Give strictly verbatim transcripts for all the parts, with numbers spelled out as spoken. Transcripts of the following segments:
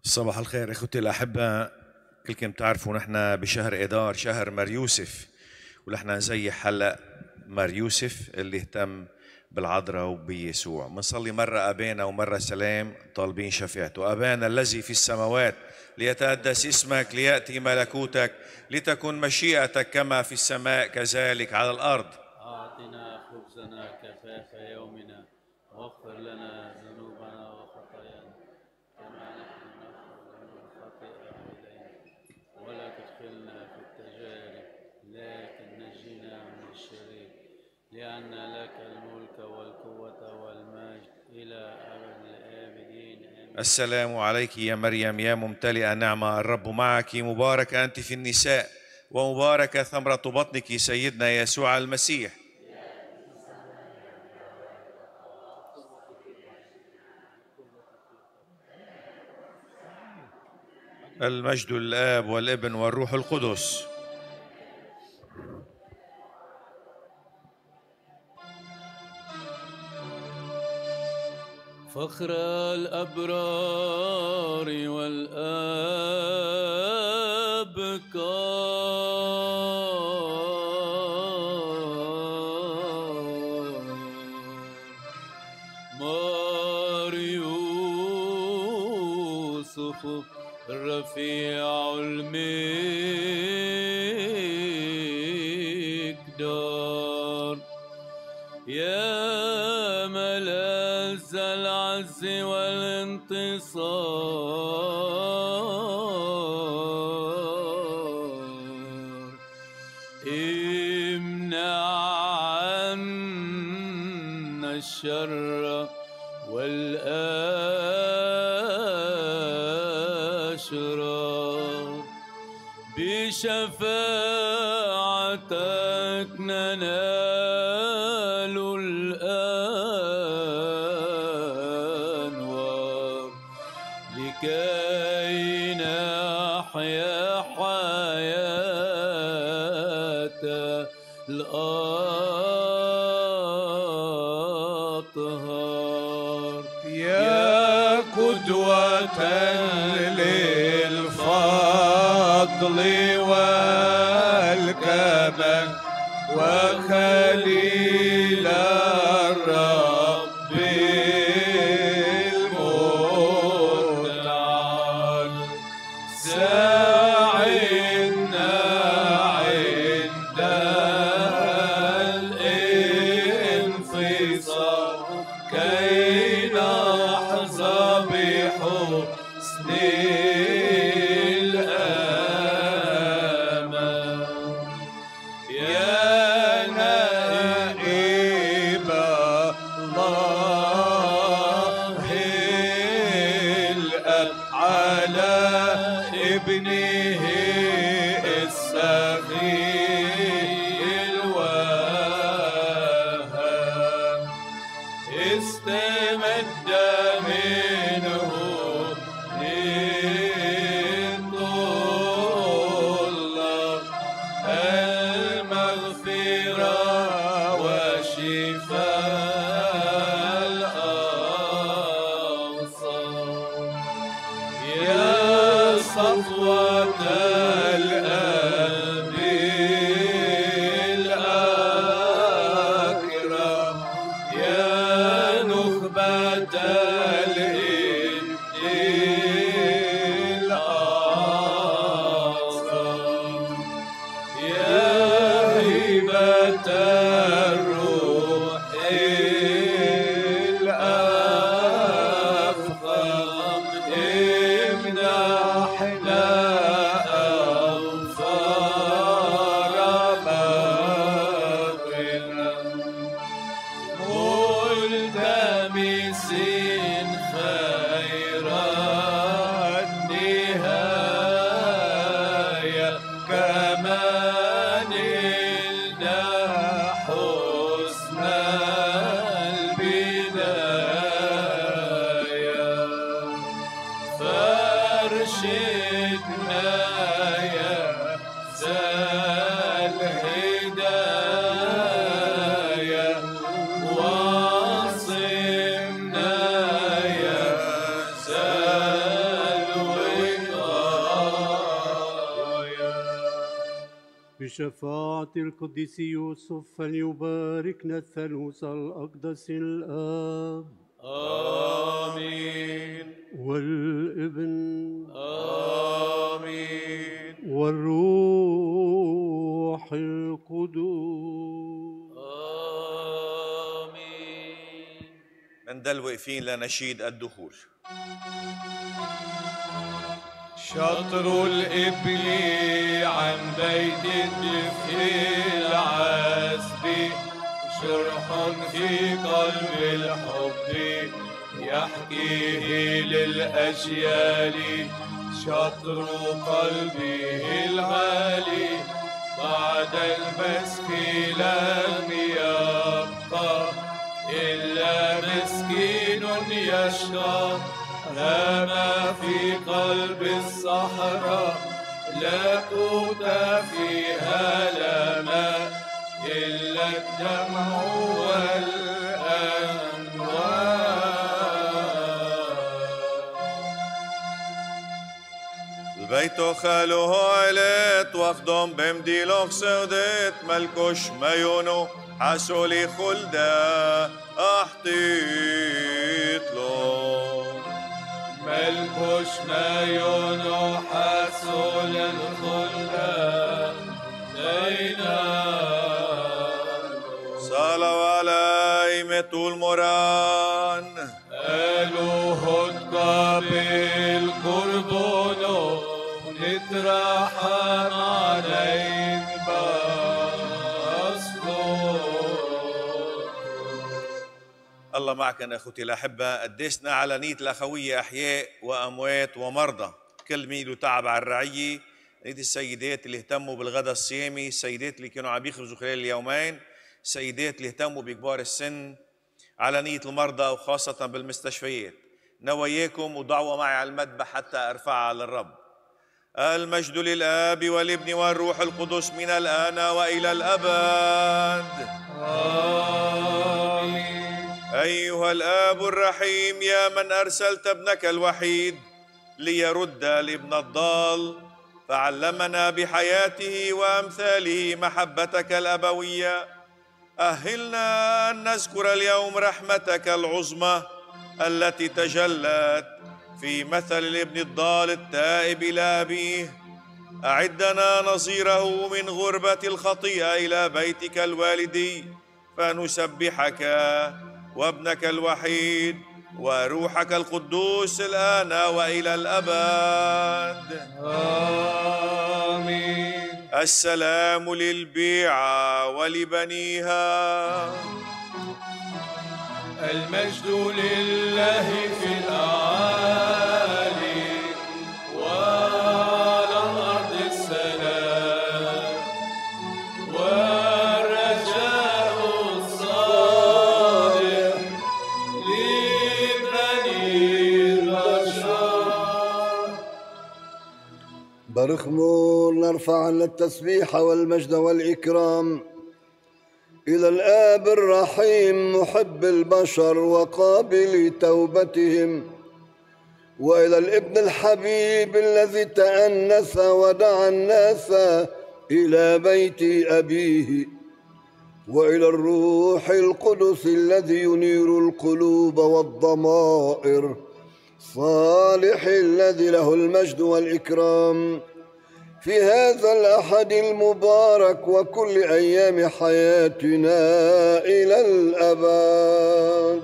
صباح الخير اخوتي الاحباء، كلكم تعرفوا نحن بشهر اذار، شهر مار يوسف، ونحن نزيح هلا مار يوسف اللي اهتم بالعذراء وبيسوع. بنصلي مرة أبانا ومرة سلام طالبين شفاعته. أبانا الذي في السماوات، ليتقدس اسمك، ليأتي ملكوتك، لتكن مشيئتك كما في السماء كذلك على الأرض. أعطنا خبزنا كفاف يومنا، واغفر لنا ذنوبنا وخطايانا كما نحن نغفر لمن خطئ إلينا، ولا تدخلنا في التجارب لكن نجينا من الشرير، لأن لك الملك والقوة والمجد إلى أبد الآبدين آمين. السلام عليك يا مريم يا ممتلئة نعمة، الرب معك، مباركة أنت في النساء، ومباركة ثمرة بطنك سيدنا يسوع المسيح. المجد للآب والابن والروح القدس. فخر الأبرار والأبكار، مار يوسف الرفيع المقدار، يا ملذ العز والانتصار، امنع عنا الشر والأشرار، بشفاعتك ننال الأنوار، لكي نحيا حياة الأطهار. يا قدوة للفضل والكمال، وخليل الرب المتعال، ساعدنا عند الانفصال، كي نحظى بحسن الأمان. يا نائب الله الأب على ابنه السخي الوهاب، استمد منه للطلاب المغفرة وشفاء الأبصار. يا صفوة الأب الأكرم، يا نخبة الإبن الأعظم، يا هبة الروح الأفخم، امنحنا أوفار مغفرة، ملتمسين خير النهاية، كما نلنا حسن البداية، فارشدنا يا ذا الهداية، واصمنا يا ذا وبشفاعة القديس يوسف فليباركنا الثالوث الأقدس الآب آمين والابن آمين والروح القدس. آمين. من دل واقفين لنشيد الدخول. شطر الإبل عن بيت الدفء العذب شرح في قلب الحب يحكيه للأجيال شطر قلبه العالي بعد المسك لم يبقى إلا مسكين يشقى هما في قلب الصحراء لا قوت فيها لا ماء إلا الدمع والأنوار. البيت خاله عليت واخدم بمديلوخ سودت ملكوش مايونو حاسولي خلدا احطيت له ملكوش مايونو حاسول الخلدا دينا صلوا على ايمة المران قالوا هدقى بالقربونو نترحم عليك بأصله. الله معكم اخوتي الاحبه. قدسنا على نيه الاخويه احياء واموات ومرضى، كل مين له تعب على الرعيه، نيه السيدات اللي اهتموا بالغداء الصيامي، السيدات اللي كانوا عم يخبزوا خلال اليومين، السيدات اللي اهتموا بكبار السن، على نيه المرضى وخاصه بالمستشفيات. نواياكم ودعوه معي على المذبح حتى ارفعها للرب. المجد للآب والابن والروح القدس من الآن وإلى الأبد. آمين. أيها الآب الرحيم، يا من أرسلت ابنك الوحيد ليرد الابن الضال، فعلمنا بحياته وأمثاله محبتك الأبوية، أهلنا أن نذكر اليوم رحمتك العظمى التي تجلت في مثل الابن الضال التائب إلى أبيه. أعدنا نظيره من غربة الخطيئة إلى بيتك الوالدي، فنسبحك وابنك الوحيد وروحك القدوس الآن وإلى الأبد. آمين. السلام للبيعة ولبنيها. المجد لله في الأعالي وعلى الأرض السلام والرجاء الصالح لبني البشر. برخمور نرفع التسبيح والمجد والإكرام إلى الآب الرحيم محب البشر وقابل توبتهم، وإلى الابن الحبيب الذي تأنس ودعا الناس إلى بيت أبيه، وإلى الروح القدس الذي ينير القلوب والضمائر، صالح الذي له المجد والإكرام في هذا الأحد المبارك وكل أيام حياتنا إلى الأبد.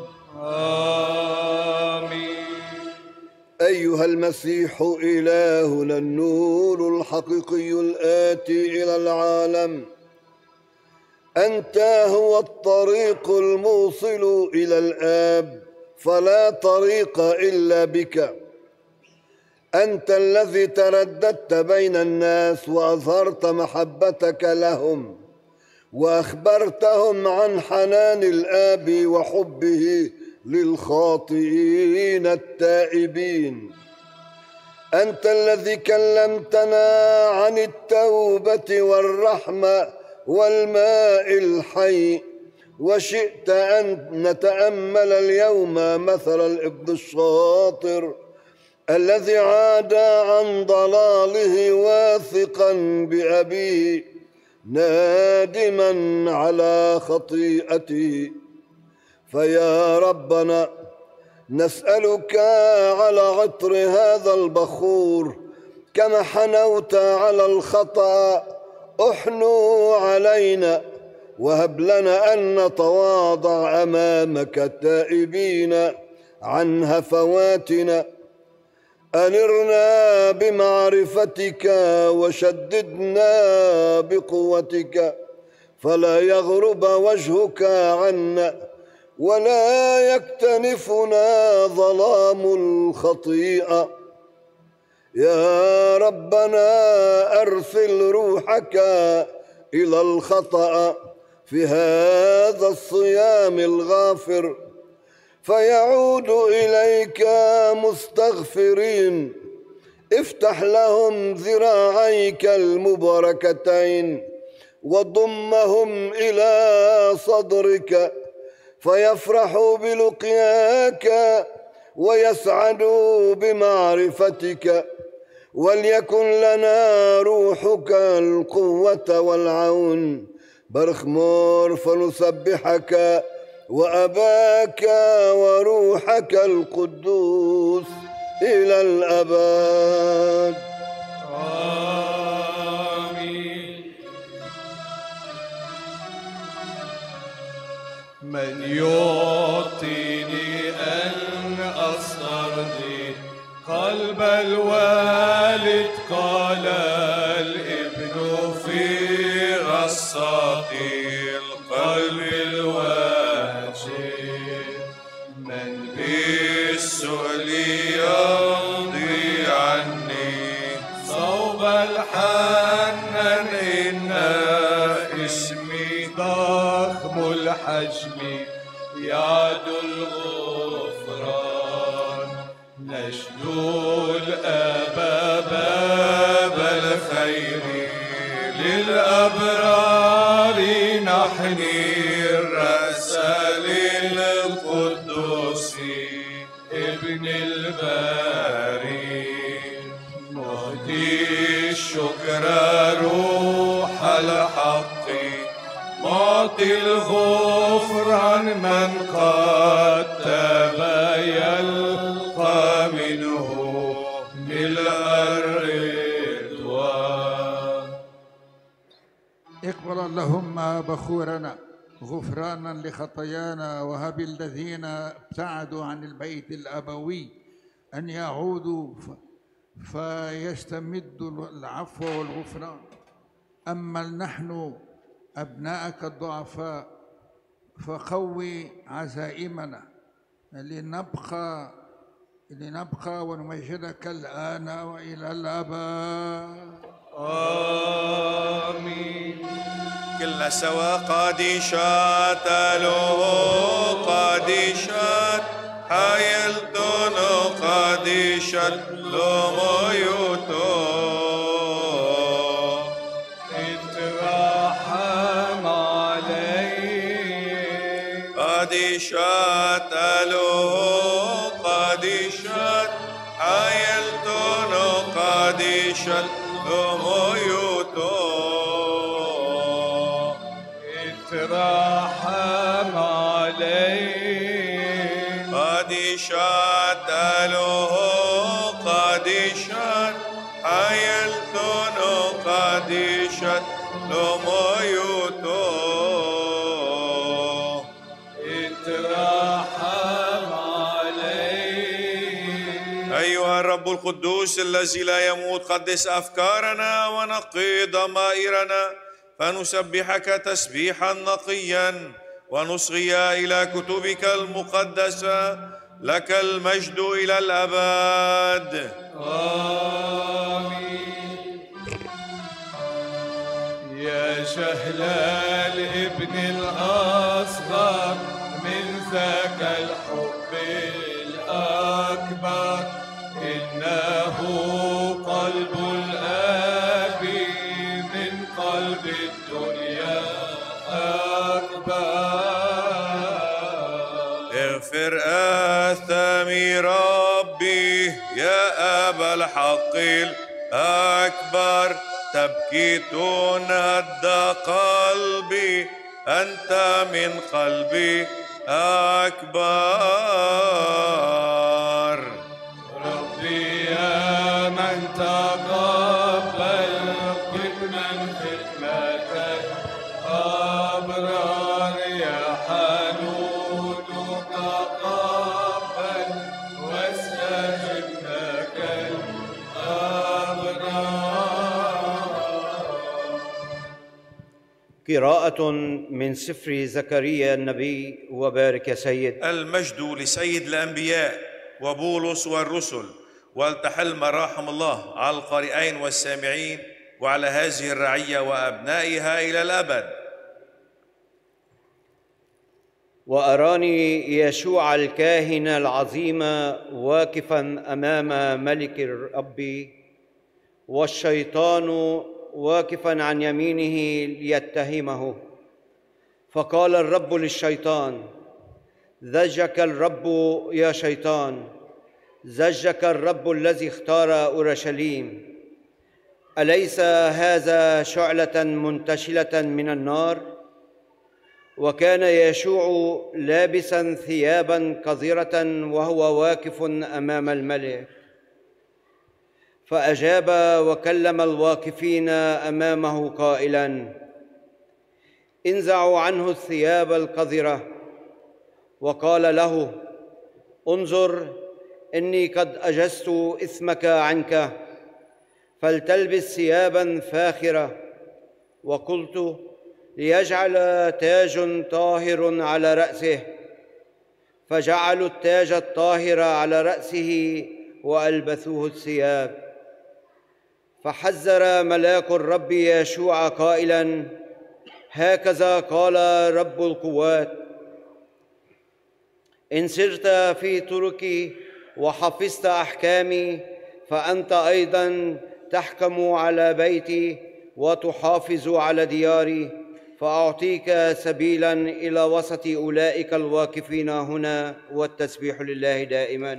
آمين. أيها المسيح إلهنا النور الحقيقي الآتي إلى العالم، أنت هو الطريق الموصل إلى الآب، فلا طريق إلا بك. أنت الذي ترددت بين الناس وأظهرت محبتك لهم، وأخبرتهم عن حنان الآب وحبه للخاطئين التائبين. أنت الذي كلمتنا عن التوبة والرحمة والماء الحي، وشئت أن نتأمل اليوم مثل الابن الشاطر الذي عاد عن ضلاله واثقا بأبيه نادما على خطيئته. فيا ربنا نسألك على عطر هذا البخور كما حنوت على الخطأ احنو علينا، وهب لنا أن نتواضع أمامك تائبين عن هفواتنا. أنرنا بمعرفتك وشددنا بقوتك، فلا يغرب وجهك عنا ولا يكتنفنا ظلام الخطيئة. يا ربنا أرسل روحك إلى الخطأ في هذا الصيام الغافر، فيعود إليك مستغفرين. افتح لهم ذراعيك المباركتين وضمهم إلى صدرك، فيفرحوا بلقياك ويسعدوا بمعرفتك. وليكن لنا روحك القوة والعون. برخمور فنسبحك وأباك وروحك القدوس إلى الأبد. آمين. من يعطيني أن أسترضي قلب الوالد، قال الابن في غصاتي القلب الواجد. من بالسؤل يمضي عني صوب الحنان، إن اسمي ضخم الحجم يعدو الغفران. نشدو الآب باب الخير للأبرار، نحني الرأس للقدوس ابن الباري. نهدي الشكر روح الحق، معطي الغفران من قد تاب يلقى منه ملء الرضوان. اقبل اللهم بخورنا غفرانا لخطايانا، وهب الذين ابتعدوا عن البيت الأبوي أن يعودوا فيستمدوا العفو والغفران. أما نحن أبناءك الضعفاء فقوي عزائمنا لنبقى لنبقى ونمجدك الآن وإلى الأبد. آمين. كلنا سوا قادشات له قادشات حيلتون قادشات لميوتو. اترحم علي قادشات له قادشات حيلتون قادشات لميوتو. اترحم علي قادشات له قادشات حيلتون قادشات لميوتو. اترحم علي. أيها الرب القدوس الذي لا يموت، قدس أفكارنا ونقي ضمائرنا، فنسبحك تسبيحا نقيا ونصغي إلى كتبك المقدسة. لك المجد إلى الأبد. آمين. يا شهل الابن الأصغر من ذاك الحب الأكبر، إنه قلب الآب من قلب الدنيا أكبر. اغفر آثامي ربي يا أبا الحق الأكبر، تبكيت هدى قلبي أنت من قلبي أكبر. ربي يا من تقبل قدما خدمتك أبرار يا حنون تقبل واستجب لك قراءة من سفر زكريا النبي. وبارك يا سيد. المجد لسيد الأنبياء وبولس والرسل، ولتحل مراحم الله على القارئين والسامعين وعلى هذه الرعية وأبنائها إلى الأبد. وأراني يشوع الكاهن العظيم واقفا أمام ملك الرب، والشيطان واقفا عن يمينه ليتهمه. فقال الرب للشيطان: زجك الرب يا شيطان، زجك الرب الذي اختار أورشليم. أليس هذا شعلة منتشلة من النار؟ وكان يشوع لابسا ثيابا قذرة وهو واقف أمام الملك. فأجاب وكلم الواقفين أمامه قائلا: انزعوا عنه الثياب القذرة. وقال له: انظر، إني قد أجزت إثمك عنك، فلتلبس ثيابا فاخرة. وقلت: ليجعل تاج طاهر على رأسه. فجعلوا التاج الطاهر على رأسه وألبثوه الثياب. فحذر ملاك الرب يشوع قائلا: هكذا قال رب القوات: إن سرت في طرقي وحفظت أحكامي، فأنت أيضا تحكم على بيتي وتحافظ على دياري، فأعطيك سبيلا إلى وسط أولئك الواقفين هنا، والتسبيح لله دائما.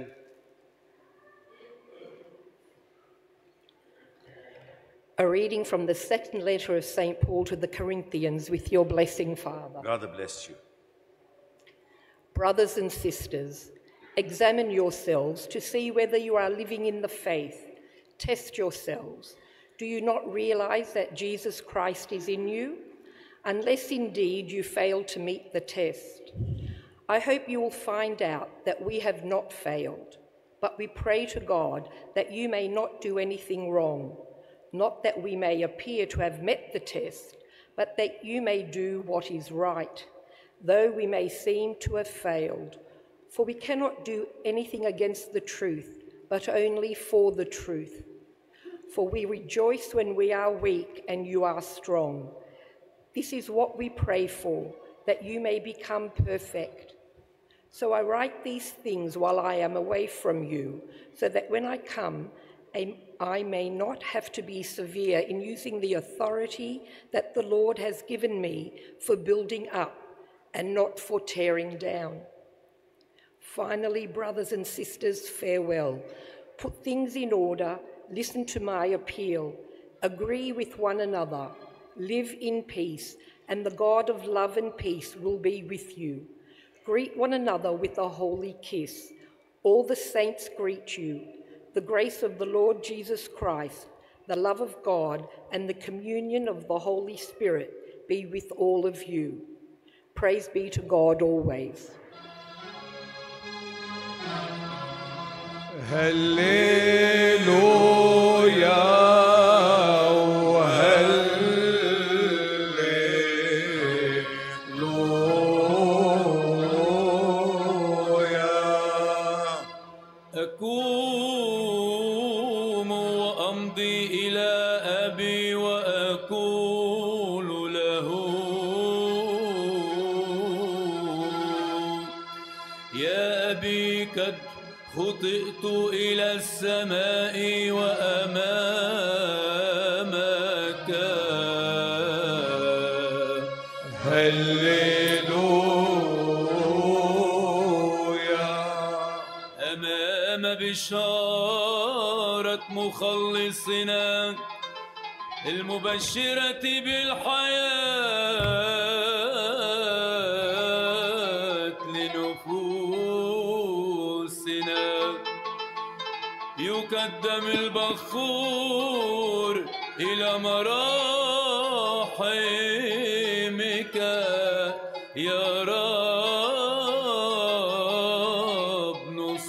A reading from the second letter of Saint Paul to the Corinthians, with your blessing, Father. God bless you. Brothers and sisters, examine yourselves to see whether you are living in the faith. Test yourselves. Do you not realize that Jesus Christ is in you? Unless indeed you fail to meet the test. I hope you will find out that we have not failed, but we pray to God that you may not do anything wrong. Not that we may appear to have met the test, but that you may do what is right, though we may seem to have failed. For we cannot do anything against the truth, but only for the truth. For we rejoice when we are weak and you are strong. This is what we pray for, that you may become perfect. So I write these things while I am away from you, so that when I come, I may not have to be severe in using the authority that the Lord has given me for building up and not for tearing down. Finally, brothers and sisters, farewell. Put things in order, listen to my appeal, agree with one another, live in peace, and the God of love and peace will be with you. Greet one another with a holy kiss. All the saints greet you. The grace of the Lord Jesus Christ, the love of God, and the communion of the Holy Spirit be with all of you. Praise be to God always. Hallelujah. خطئت إلى السماء وأمامك. هللويا. أمام بشارة مخلصنا المبشرة بالحياة لنفوسنا. يقدم البخور إلى مراحمك يا رب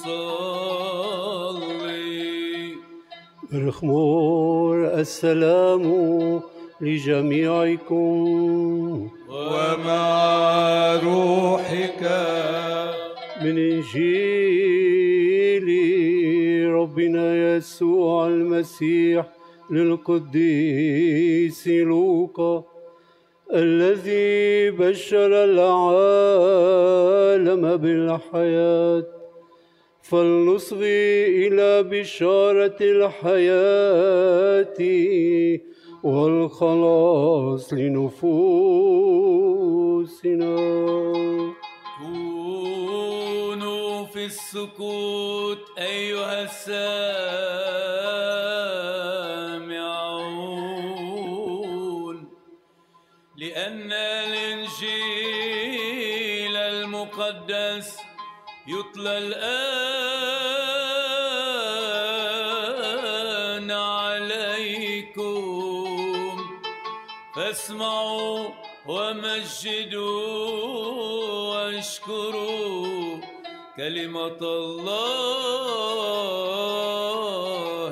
نصلي. برخمور السلام لجميعكم ومع روحك. من إنجيل ربنا يسوع المسيح للقديس لوقا الذي بشر العالم بالحياة، فلنصغي إلى بشارة الحياة والخلاص لنفوسنا. كونوا في السكوت أيها السامعون، لأن الإنجيل المقدس يتلى الآن عليكم، فاسمعوا ومجدوا واشكروا كلمة الله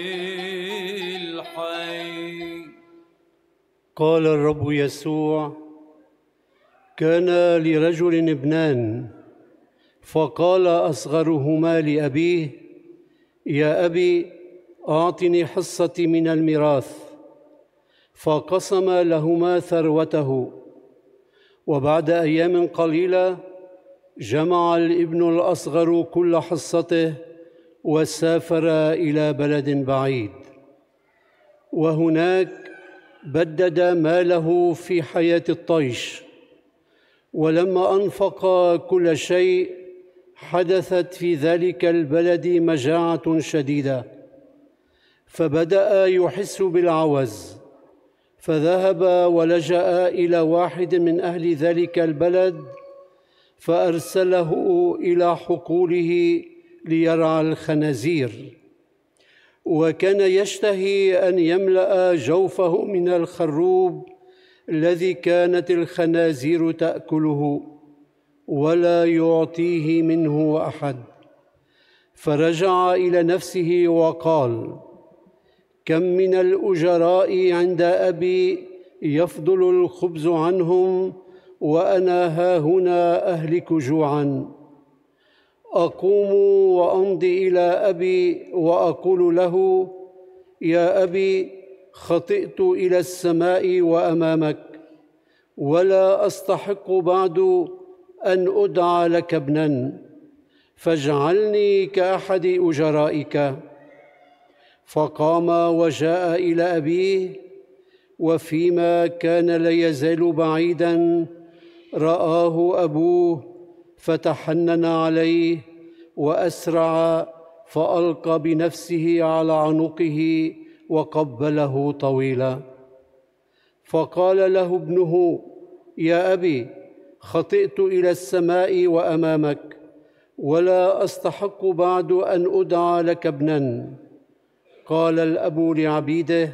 الحي. قال الرب يسوع: كان لرجل ابنان، فقال أصغرهما لأبيه: يا أبي أعطني حصتي من الميراث، فقسم لهما ثروته. وبعد أيام قليلة جمع الابن الأصغر كل حصته وسافر إلى بلد بعيد، وهناك بدد ماله في حياة الطيش. ولما أنفق كل شيء حدثت في ذلك البلد مجاعة شديدة، فبدأ يحس بالعوز، فذهب ولجأ إلى واحد من أهل ذلك البلد، فأرسله إلى حقوله ليرعى الخنازير. وكان يشتهي أن يملأ جوفه من الخروب الذي كانت الخنازير تأكله، ولا يعطيه منه أحد. فرجع إلى نفسه وقال: كم من الأجراء عند أبي يفضل الخبز عنهم، وأنا هاهنا أهلك جوعا. أقوم وأمضي إلى أبي وأقول له: يا أبي، خطئت إلى السماء وأمامك، ولا أستحق بعد أن أدعى لك ابنا، فاجعلني كأحد أجرائك. فقام وجاء إلى أبيه، وفيما كان لا يزال بعيدا رآه أبوه، فتحنن عليه وأسرع، فألقى بنفسه على عنقه وقبله طويلا. فقال له ابنه: يا أبي، خطئت إلى السماء وأمامك، ولا أستحق بعد أن أدعى لك ابنا. قال الأب لعبيده: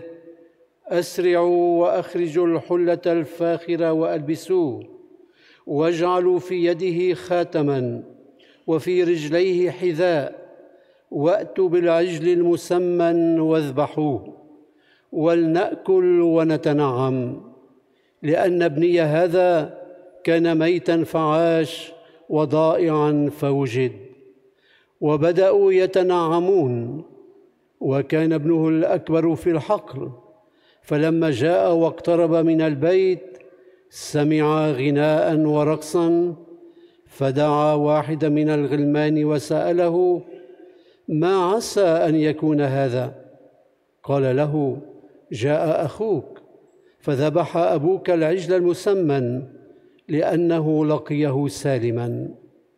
أسرعوا وأخرجوا الحلة الفاخرة وألبسوه، واجعلوا في يده خاتما وفي رجليه حذاء، وأتوا بالعجل المسمن واذبحوه، ولنأكل ونتنعم، لأن ابني هذا كان ميتا فعاش، وضائعا فوجد. وبدأوا يتنعمون. وكان ابنه الأكبر في الحقل، فلما جاء واقترب من البيت سمع غناء ورقصا، فدعا واحد من الغلمان وسأله: ما عسى أن يكون هذا؟ قال له: جاء أخوك، فذبح أبوك العجل المسمن، لأنه لقيه سالما.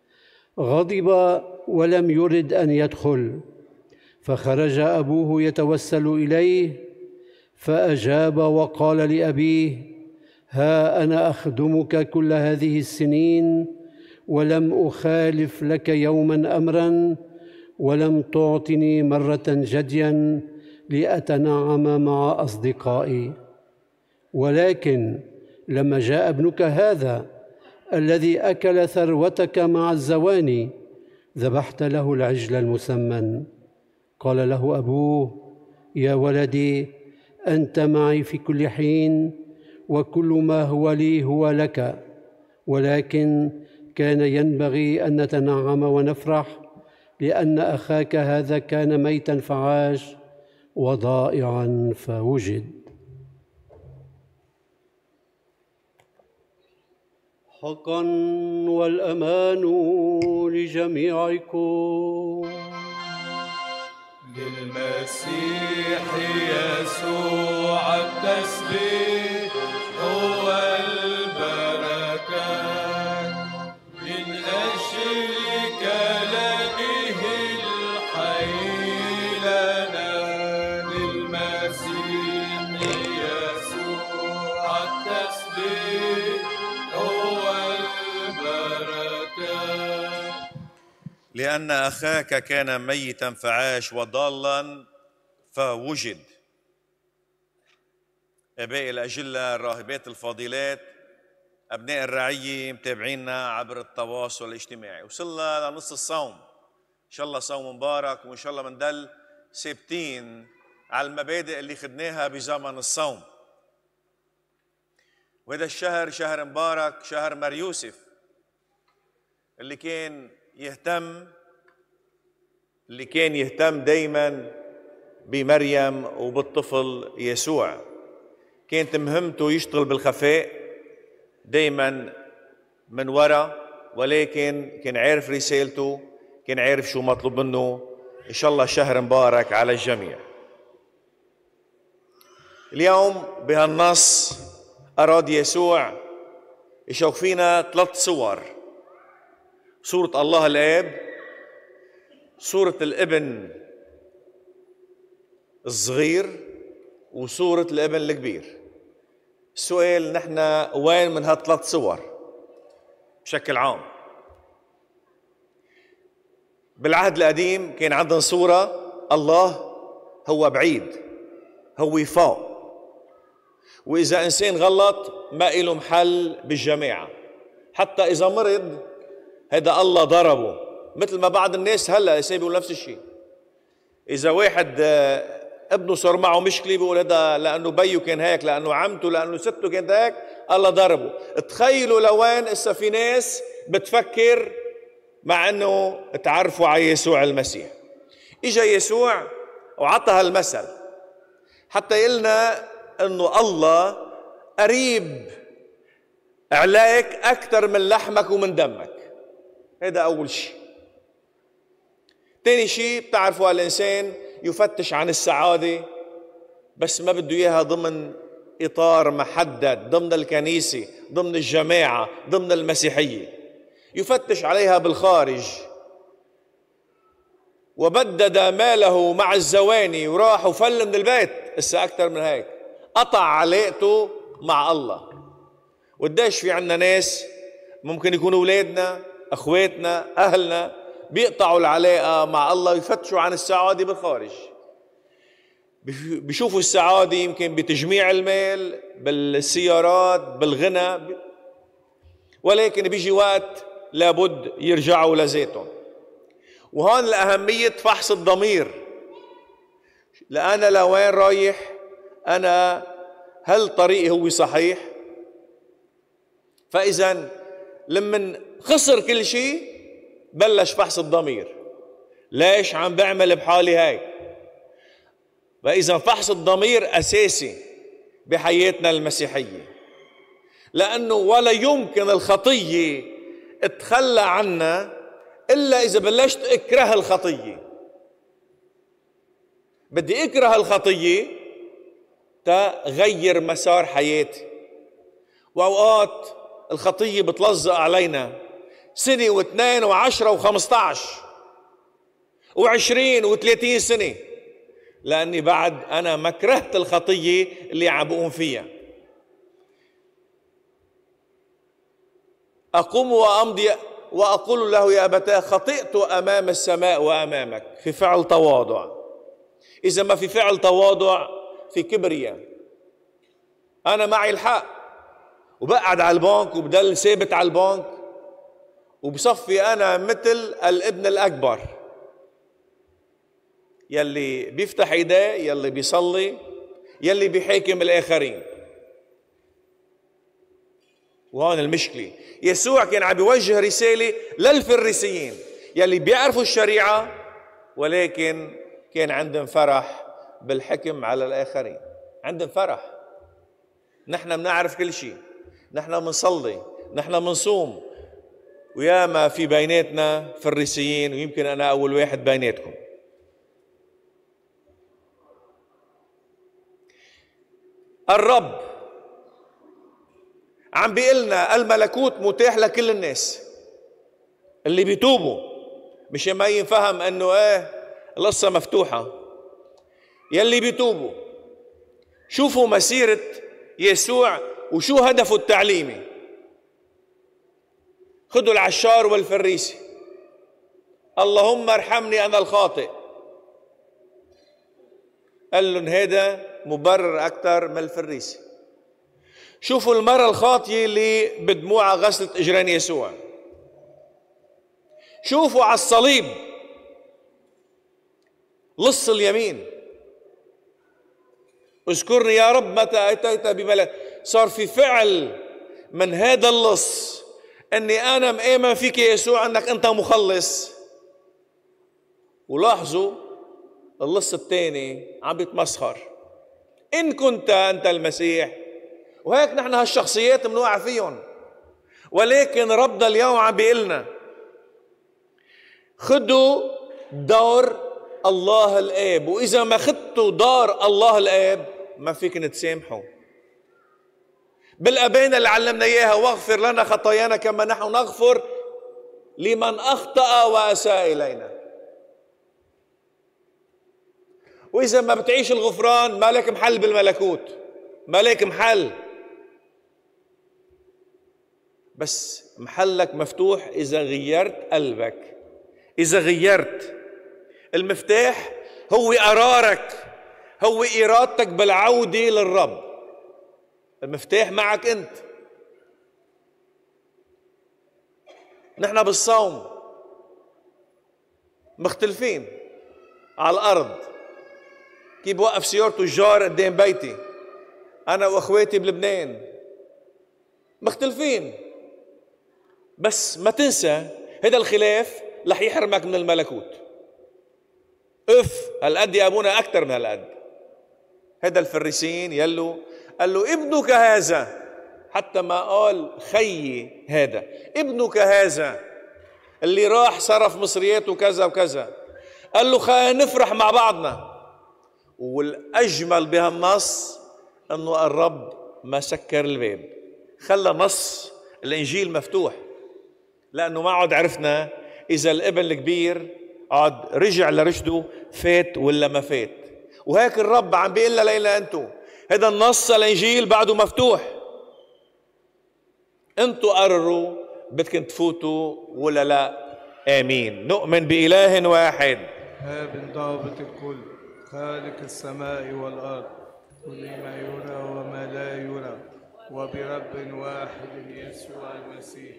غضب ولم يرد أن يدخل، فخرج أبوه يتوسل إليه، فأجاب وقال لأبيه: ها أنا أخدمك كل هذه السنين ولم أخالف لك يوما أمرا، ولم تعطني مرة جديا لأتنعم مع أصدقائي. ولكن لما جاء ابنك هذا الذي أكل ثروتك مع الزواني ذبحت له العجل المسمن. قال له أبوه: يا ولدي، أنت معي في كل حين، وكل ما هو لي هو لك، ولكن كان ينبغي أن نتنعم ونفرح، لأن أخاك هذا كان ميتا فعاش وضائعا فوجد. حقا والأمان لجميعكم. للمسيح يسوع التسبيح هو البركات، من أجل كلامه الحي لنا. للمسيح يسوع التسبيح هو البركات. لأن أخاك كان ميتا فعاش وضالا فوجد. آبائي الأجلة، الراهبات الفاضلات، أبناء الرعية متابعينا عبر التواصل الاجتماعي، وصلنا لنص الصوم. إن شاء الله صوم مبارك، وإن شاء الله مندل ثابتين على المبادئ اللي خدناها بزمن الصوم. وهذا الشهر شهر مبارك، شهر مريوسف، اللي كان يهتم اللي كان يهتم دايما بمريم وبالطفل يسوع. كانت مهمته يشتغل بالخفاء دايما من وراء، ولكن كان عارف رسالته، كان عارف شو مطلوب منه. إن شاء الله شهر مبارك على الجميع. اليوم بهالنص أراد يسوع يشوف فينا ثلاث صور: صورة الله الآب، صورة الابن الصغير، وصورة الابن الكبير. السؤال: نحن وين من هالثلاث صور بشكل عام؟ بالعهد القديم كان عندنا صورة الله هو بعيد، هو فوق، وإذا إنسان غلط ما إله محل بالجماعة. حتى إذا مرض هذا الله ضربه، مثل ما بعض الناس هلا يسيبوا نفس الشيء. إذا واحد ابنه صار معه مشكلة بيقول هذا لأنه بيه كان هيك، لأنه عمته، لأنه سته كانت هيك، الله ضربه. تخيلوا لوين إسا في ناس بتفكر مع أنه تعرفوا على يسوع المسيح. إجا يسوع وعطى هالمثل حتى يقلنا أنه الله قريب عليك أكثر من لحمك ومن دمك. هذا أول شيء. تاني شيء، بتعرفوا الإنسان يفتش عن السعادة، بس ما بده إياها ضمن إطار محدد، ضمن الكنيسة، ضمن الجماعة، ضمن المسيحية. يفتش عليها بالخارج. وبدد ماله مع الزواني وراح وفل من البيت. إسا أكثر من هيك، قطع علاقته مع الله. وقديش في عنا ناس ممكن يكونوا أولادنا، أخواتنا، أهلنا، بيقطعوا العلاقة مع الله ويفتشوا عن السعادة بالخارج. بيشوفوا السعادة يمكن بتجميع المال، بالسيارات، بالغنى، ولكن بيجي وقت لابد يرجعوا لذاتهم. وهون الأهمية فحص الضمير. لأنا لوين رايح؟ أنا هل طريقي هو صحيح؟ فإذا لمن خسر كل شيء بلش فحص الضمير. ليش عم بعمل بحالي هيك؟ فإذا فحص الضمير أساسي بحياتنا المسيحية، لأنه ولا يمكن الخطية اتخلى عنا إلا إذا بلشت اكره الخطية. بدي اكره الخطية تغير مسار حياتي. وأوقات الخطية بتلزق علينا سنة واثنين وعشرة وخمسة عشر وعشرين وثلاثين سنة، لأني بعد أنا ما كرهت الخطية اللي عم بقوم فيها. أقوم وأمضي وأقول له يا أبتاه خطئت أمام السماء وأمامك، في فعل تواضع. إذا ما في فعل تواضع في كبرياء. أنا معي الحق وبقعد على البنك وبدل ثابت على البنك وبصفي أنا مثل الابن الأكبر يلي بيفتح ايديه، يلي بيصلي، يلي بيحاكم الآخرين. وهون المشكلة. يسوع كان عم بيوجه رسالة للفريسيين يلي بيعرفوا الشريعة ولكن كان عندهم فرح بالحكم على الآخرين. عندهم فرح. نحن بنعرف كل شيء، نحن بنصلي، نحن بنصوم، وياما في بيناتنا فريسيين، ويمكن أنا أول واحد بيناتكم. الرب عم بيقلنا الملكوت متاح لكل الناس اللي بيتوبوا، مش ما ينفهم انه ايه القصة مفتوحة. يلي بيتوبوا. شوفوا مسيرة يسوع وشو هدفه التعليمي. خذوا العشار والفريسي، اللهم ارحمني انا الخاطئ. قال لهم هذا مبرر اكثر من الفريسي. شوفوا المرأة الخاطية اللي بدموعها غسلت اجرين يسوع. شوفوا على الصليب لص اليمين، اذكرني يا رب متى اتيت بملك. صار في فعل من هذا اللص اني انا مآمن فيك يا يسوع انك انت مخلص. ولاحظوا اللص الثاني عم بيتمسخر، ان كنت انت المسيح. وهيك نحن هالشخصيات بنوقع فيهم. ولكن ربنا اليوم عم بيقلنا خدوا دور الله الآب، وإذا ما خدتوا دار الله الآب ما فيكن تسامحوا. بالأبانة اللي علمنا إياها، واغفر لنا خطايانا كما نحن نغفر لمن أخطأ وأساء إلينا. وإذا ما بتعيش الغفران ما لك محل بالملكوت، ما لك محل. بس محلك مفتوح إذا غيرت قلبك، إذا غيرت. المفتاح هو قرارك، هو إرادتك بالعودة للرب. المفتاح معك أنت. نحن بالصوم مختلفين على الأرض. كيف بوقف سيارته الجار قدام بيتي أنا وأخواتي بلبنان مختلفين. بس ما تنسى هذا الخلاف رح يحرمك من الملكوت. اف هالقد يا ابونا اكثر من هالقد. هذا الفريسيين يلو قال له ابنك هذا، حتى ما قال خيي هذا، ابنك هذا اللي راح صرف مصرياته كذا وكذا. قال له خلينا نفرح مع بعضنا. والاجمل بهالنص انه الرب ما سكر الباب، خلى نص الانجيل مفتوح. لانه ما عاد عرفنا اذا الابن الكبير عاد رجع لرشده فات ولا ما فات. وهيك الرب عم بيقول لنا انتو هذا النص الانجيل بعده مفتوح. انتو قرروا بدكم تفوتوا ولا لا. امين. نؤمن بإله واحد اب ضابط الكل، خالق السماء والارض، كل ما يرى وما لا يرى، وبرب واحد يسوع المسيح.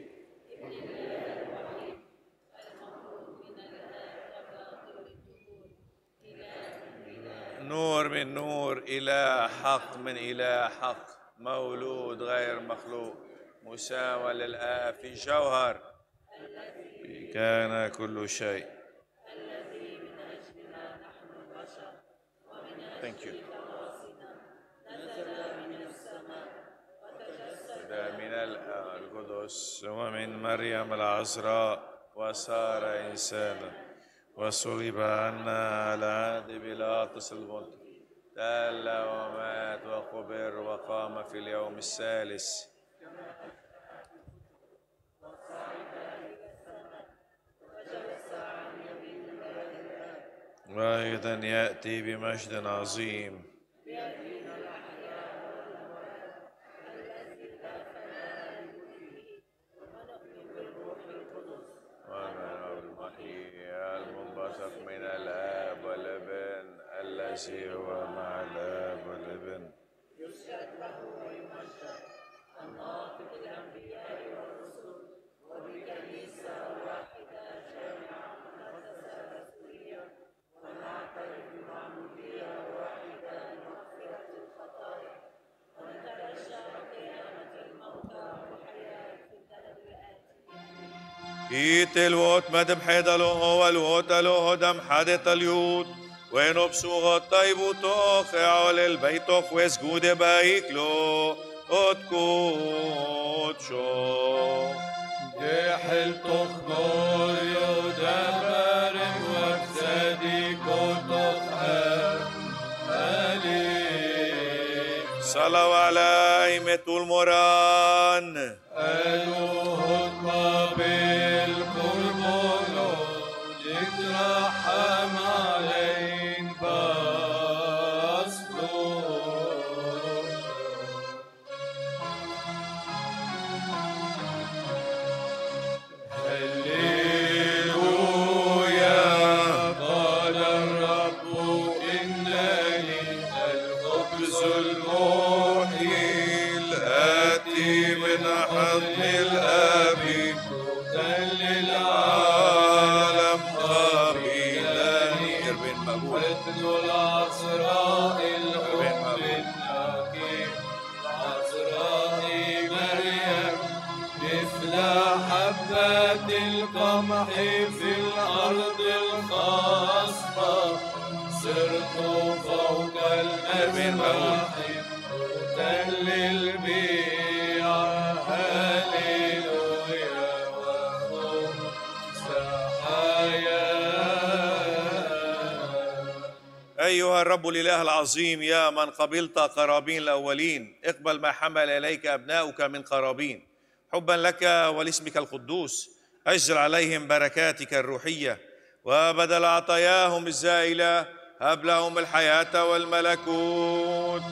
نور من نور، إله حق من إله حق، مولود غير مخلوق، مساوى للآب في جوهر، كان كل شيء. Thank you. من القدس ومن مريم العذراء وصار إنسانا وصلب عنا على عهد بيلاطس الملك، تألى ومات وقبر وقام في اليوم الثالث. وأيضا يأتي بمجد عظيم. المنبثق من الآب والابن الذي هو مع الآب والابن يسجد له ويمجد الناطق بالأنبياء والرسل وبكنيسة واحدة جامعة مقدسة رسولية ونعترف بمعمودية واحدة لمغفرة الخطايا ونتبشر قيامة الموتى وحياة البلد الآتي. إيتلوت مدم حيدلو هو الوتلو هدم حدت اليوت وينو بسوغ الطيب توخ عول البيتوخ ويسجود بايكلو اتكوت شو جحل تخبر يدبر وفسدي كتخها عليك صلوا على أئمة المران ألوه الطبيل كربولو يترحم عليك باسطو هللويا قال الرب إنني الخبز المحيي الآتي من حضن الآب للعالم قبيلاني ابن مقبول ابن العذراء الحب الحكيم عذراء مريم مثل حبة القمح في الأرض الخصبة صرت فوق المذبح تل البيع هللويا وهم سحايا. أيها الرب الإله العظيم يا من قبلت قرابين الأولين اقبل ما حمل إليك أبناؤك من قرابين حبا لك ولاسمك القدوس أجزل عليهم بركاتك الروحية وبدل عطاياهم الزائلة هب لهم الحياة والملكوت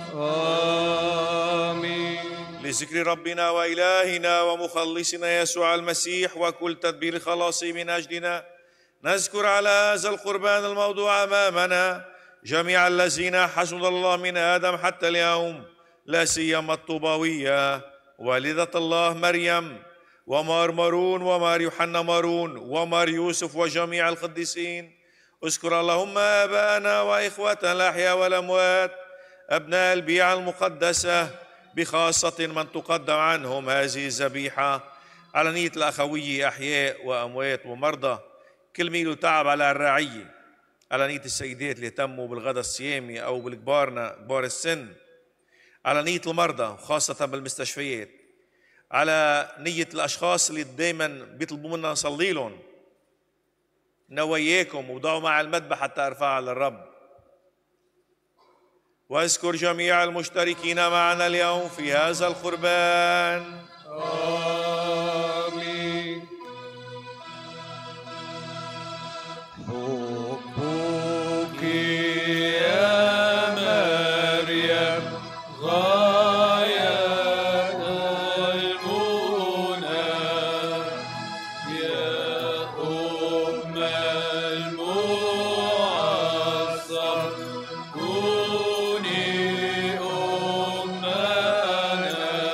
آمين. لذكر ربنا وإلهنا ومخلصنا يسوع المسيح وكل تدبير الخلاص من أجلنا نذكر على هذا القربان الموضوع أمامنا جميع الذين حسن الله من آدم حتى اليوم لا سيما الطوباوية والدة الله مريم ومار مارون ومار يوحنا مارون ومار يوسف وجميع القديسين. اذكر اللهم آباءنا وإخوتنا الأحياء والأموات أبناء البيعة المقدسة بخاصة من تقدم عنهم هذه الذبيحة على نية الأخوية أحياء وأموات ومرضى كل ميل تعب على الرعية على نية السيدات اللي اهتموا بالغداء الصيامي أو بالكبارنا كبار السن على نية المرضى خاصة بالمستشفيات على نية الأشخاص اللي دايما بيطلبوا منا نصلي لهم نواياكم وضعوا مع المذبح حتى ارفعها للرب. واذكر جميع المشتركين معنا اليوم في هذا القربان. آمين. حبك يا مريم غاية المنى يا أم المعصر كوني أمنا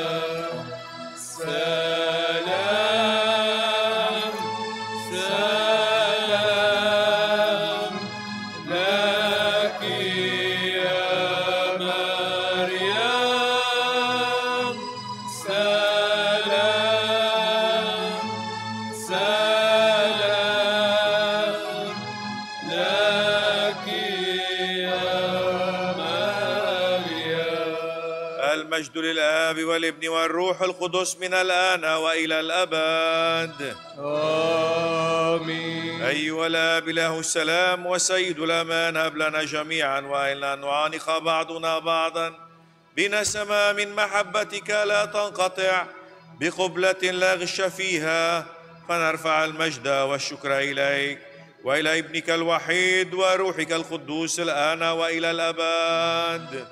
سلام سلام لك يا مريم سلام سلام لك يا مريم. المجد للآب والابن والروح القدس من الآن وإلى الأبد. آمين. أيها الآب له السلام وسيد الأمان هب لنا جميعا وإلا نعانق بعضنا بعضا بنسمة من محبتك لا تنقطع بقبلة لا غش فيها فنرفع المجد والشكر إليك وإلى ابنك الوحيد وروحك القدوس الآن وإلى الأبد.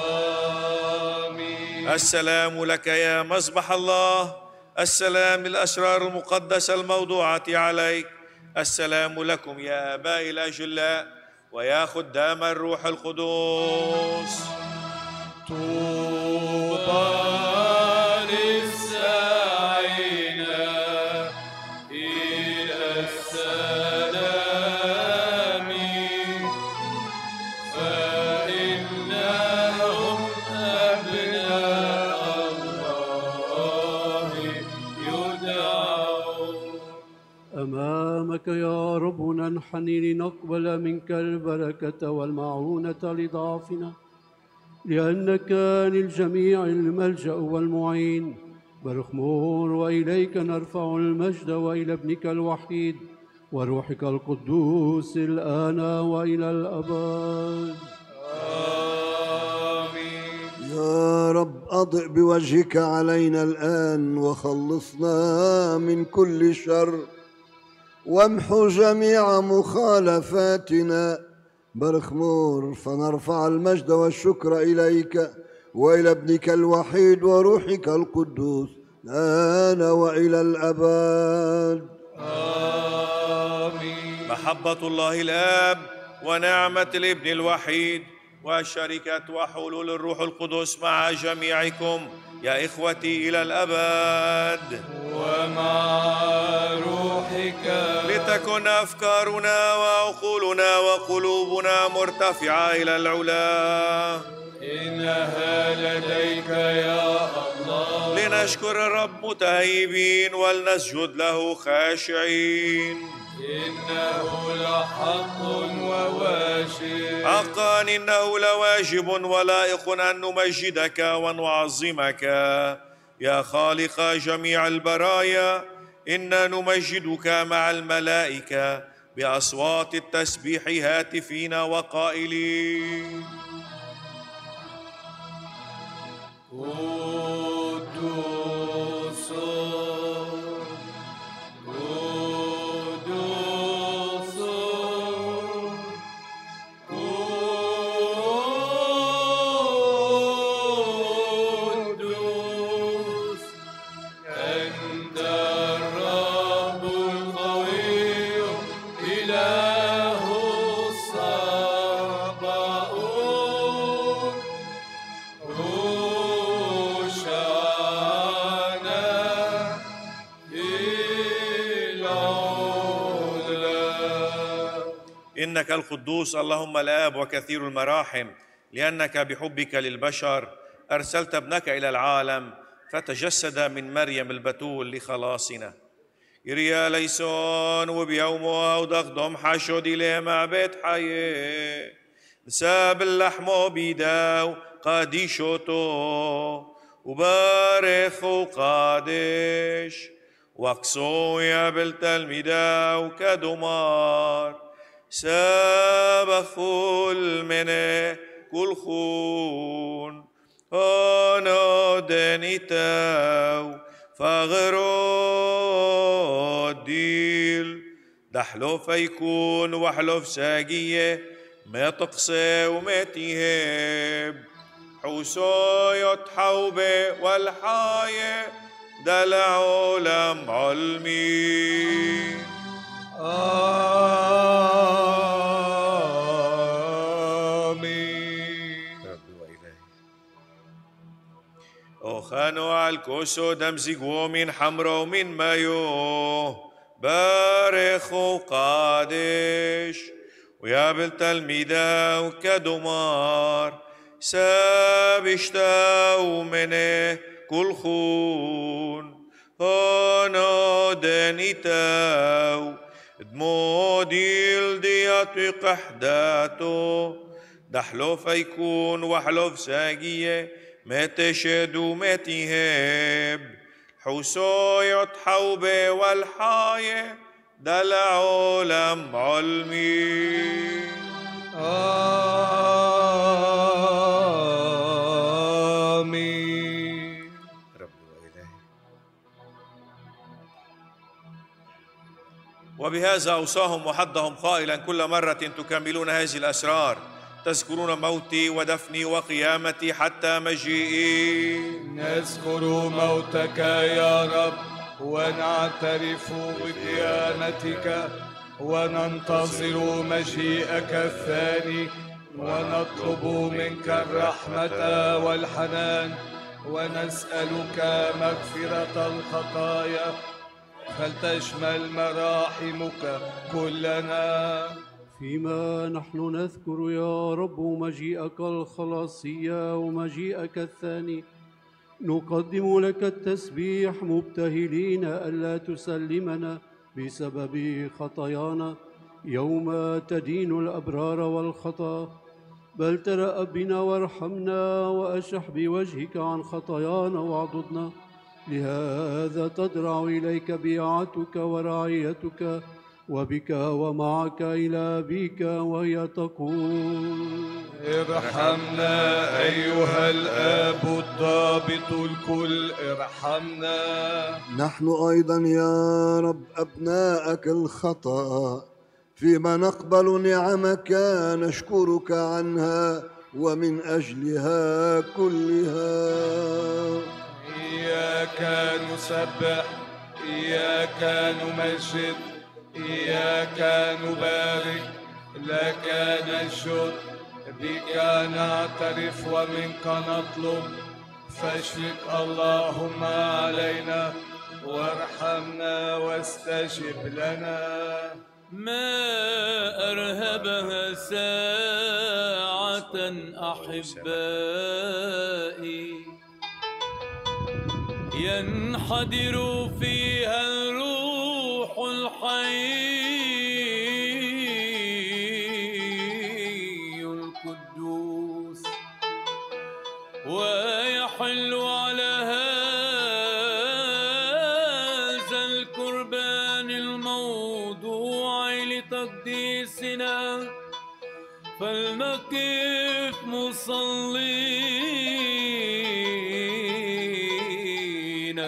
آمين. السلام لك يا مذبح الله، السلام للأسرار المقدسة الموضوعة عليك، السلام لكم يا آبائي الأجلاء ويا خدام الروح القدوس. طوبى للساعين إلى السلام فإنهم أبناء الله يدعون. أمامك يا رب ننحني لنقبل منك البركة والمعونة لضعفنا، لأنك للجميع الملجأ والمعين. برخمور وإليك نرفع المجد وإلى ابنك الوحيد وروحك القدوس الآن وإلى الأبد. آمين. يا رب أضئ بوجهك علينا الآن وخلصنا من كل شر، وامحو جميع مخالفاتنا. برخمور فنرفع المجد والشكر إليك وإلى ابنك الوحيد وروحك القدوس الآن وإلى الأبد. آمين. محبة الله الآب ونعمة الابن الوحيد وشركة وحلول الروح القدس مع جميعكم يا إخوتي إلى الأبد. ومع روحك. لتكن أفكارنا وعقولنا وقلوبنا مرتفعة إلى العلا. إنها لديك يا الله. لنشكر الرب متهيبين ولنسجد له خاشعين. إنه لحق وواجب. حقا إنه لواجب ولائق أن نمجدك ونعظمك يا خالق جميع البرايا. إنا نمجدك مع الملائكة بأصوات التسبيح هاتفين وقائلين: قدوس قدوس قدوس أنت الرب القوي إله الصباؤوت. إنك القدوس اللهم الآب وكثير المراحم، لأنك بحبك للبشر أرسلت ابنك إلى العالم فتجسد من مريم البتول لخلاصنا. يريا ليسون وبيومه ودخدم حشد إليه مع بيت حيه نساب اللحم بيداو قاديشوتو وبارخ وقادش وقصو يا بالتلميذة وكدمار سابخوا المنى كل خون أنا دنيتاو فغرو الديل دحلوف يكون وحلوف ساقية ما تقصي وما تيهب حوسو يتحوبة والحاية ده العالم علمي. آمين. أخانو على الكوسو دمزقو من حمرو من مايو بارخ وقادش ويا بالتلميذة وكدمار سابشتاو منه كل خون أنا دنيتاو دمو ديل دياتي قحداتو دحلوف يكون وحلوف ساقية ما تشد وما تهب حوسو يتحوبة والحاية ده العالم علمي. آمين. رب وإلهي وبهذا أوصاهم وحضهم قائلا كل مرة تكملون هذه الأسرار تذكرون موتي ودفني وقيامتي حتى مجيئي. نذكر موتك يا رب ونعترف بقيامتك وننتظر مجيئك الثاني ونطلب منك الرحمة والحنان ونسألك مغفرة الخطايا فلتشمل مراحمك كلنا. فيما نحن نذكر يا رب مجيئك الخلاصي ومجيئك الثاني نقدم لك التسبيح مبتهلين ألا تسلمنا بسبب خطايانا يوم تدين الأبرار والخطا، بل ترأ بنا وارحمنا وأشح بوجهك عن خطايانا واعضدنا. لهذا تضرع إليك بيعتك ورعيتك وبك ومعك إلى أبيك وهي تقول ارحمنا أيها الآب الضابط الكل ارحمنا. نحن أيضا يا رب أبناءك الخطأ فيما نقبل نعمك نشكرك عنها ومن أجلها كلها. إياك نسبح إياك نمجد إياك نبارك لك نشكر بك نعترف ومنك نطلب فاشفق اللهم علينا وارحمنا واستجب لنا. ما أرهبها ساعة أحبائي ينحدر فيها الروح الحي القدوس ويحل على هذا القربان الموضوع لتقديسنا فلنقف مصلين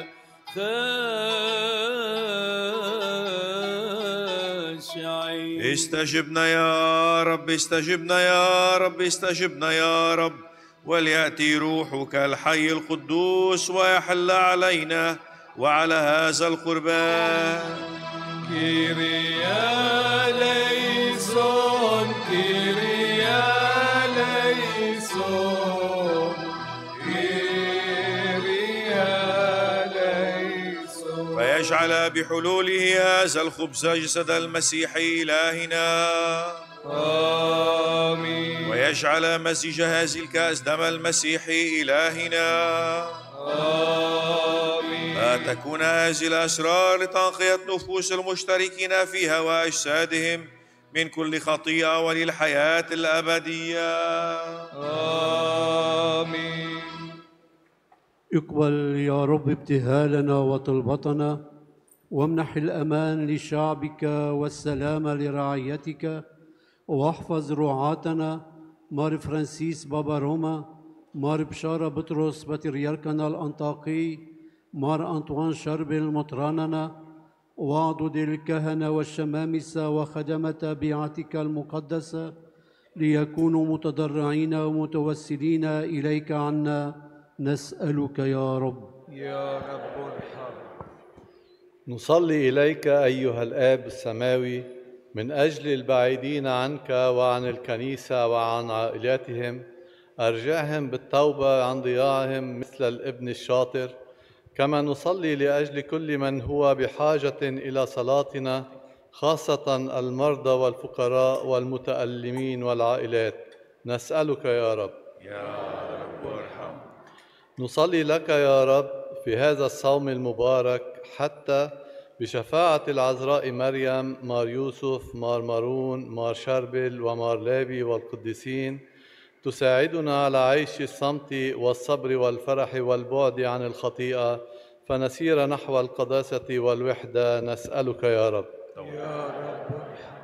خاشعين. استجبنا يا رب استجبنا يا رب استجبنا يا رب وليأتي روحك الحي القدوس ويحل علينا وعلى هذا القربان. كيريا ليسون كيريا ليسون كيريا ليسون. فيجعل بحلوله هذا الخبز جسد المسيح إلهنا آمين. ويجعل مزيج هذه الكأس دم المسيح إلهنا آمين. فتكون هذه الأسرار لتنقية نفوس المشتركين فيها وأجسادهم من كل خطيئة وللحياة الأبدية. آمين. اقبل يا رب ابتهالنا وطلبتنا وامنح الأمان لشعبك والسلام لرعيتك واحفظ رعاتنا مار فرانسيس بابا روما، مار بشارة بطرس بطريركنا الأنطاقي، مار أنطوان شربل مطراننا، واعضد الكهنة والشمامسة وخدمة بيعتك المقدسة ليكونوا متضرعين ومتوسلين إليك عنا نسألك يا رب. يا رب ارحم. نصلي إليك أيها الآب السماوي من أجل البعيدين عنك وعن الكنيسة وعن عائلاتهم، أرجعهم بالتوبة عن ضياعهم مثل الابن الشاطر. كما نصلي لأجل كل من هو بحاجة إلى صلاتنا، خاصة المرضى والفقراء والمتألمين والعائلات، نسألك يا رب. يا رب ارحم. نصلي لك يا رب في هذا الصوم المبارك حتى بشفاعة العذراء مريم، مار يوسف، مار مارون، مار شربل ومار لابي والقديسين تساعدنا على عيش الصمت والصبر والفرح والبعد عن الخطيئة فنسير نحو القداسة والوحدة، نسألك يا رب. يا رب ارحم.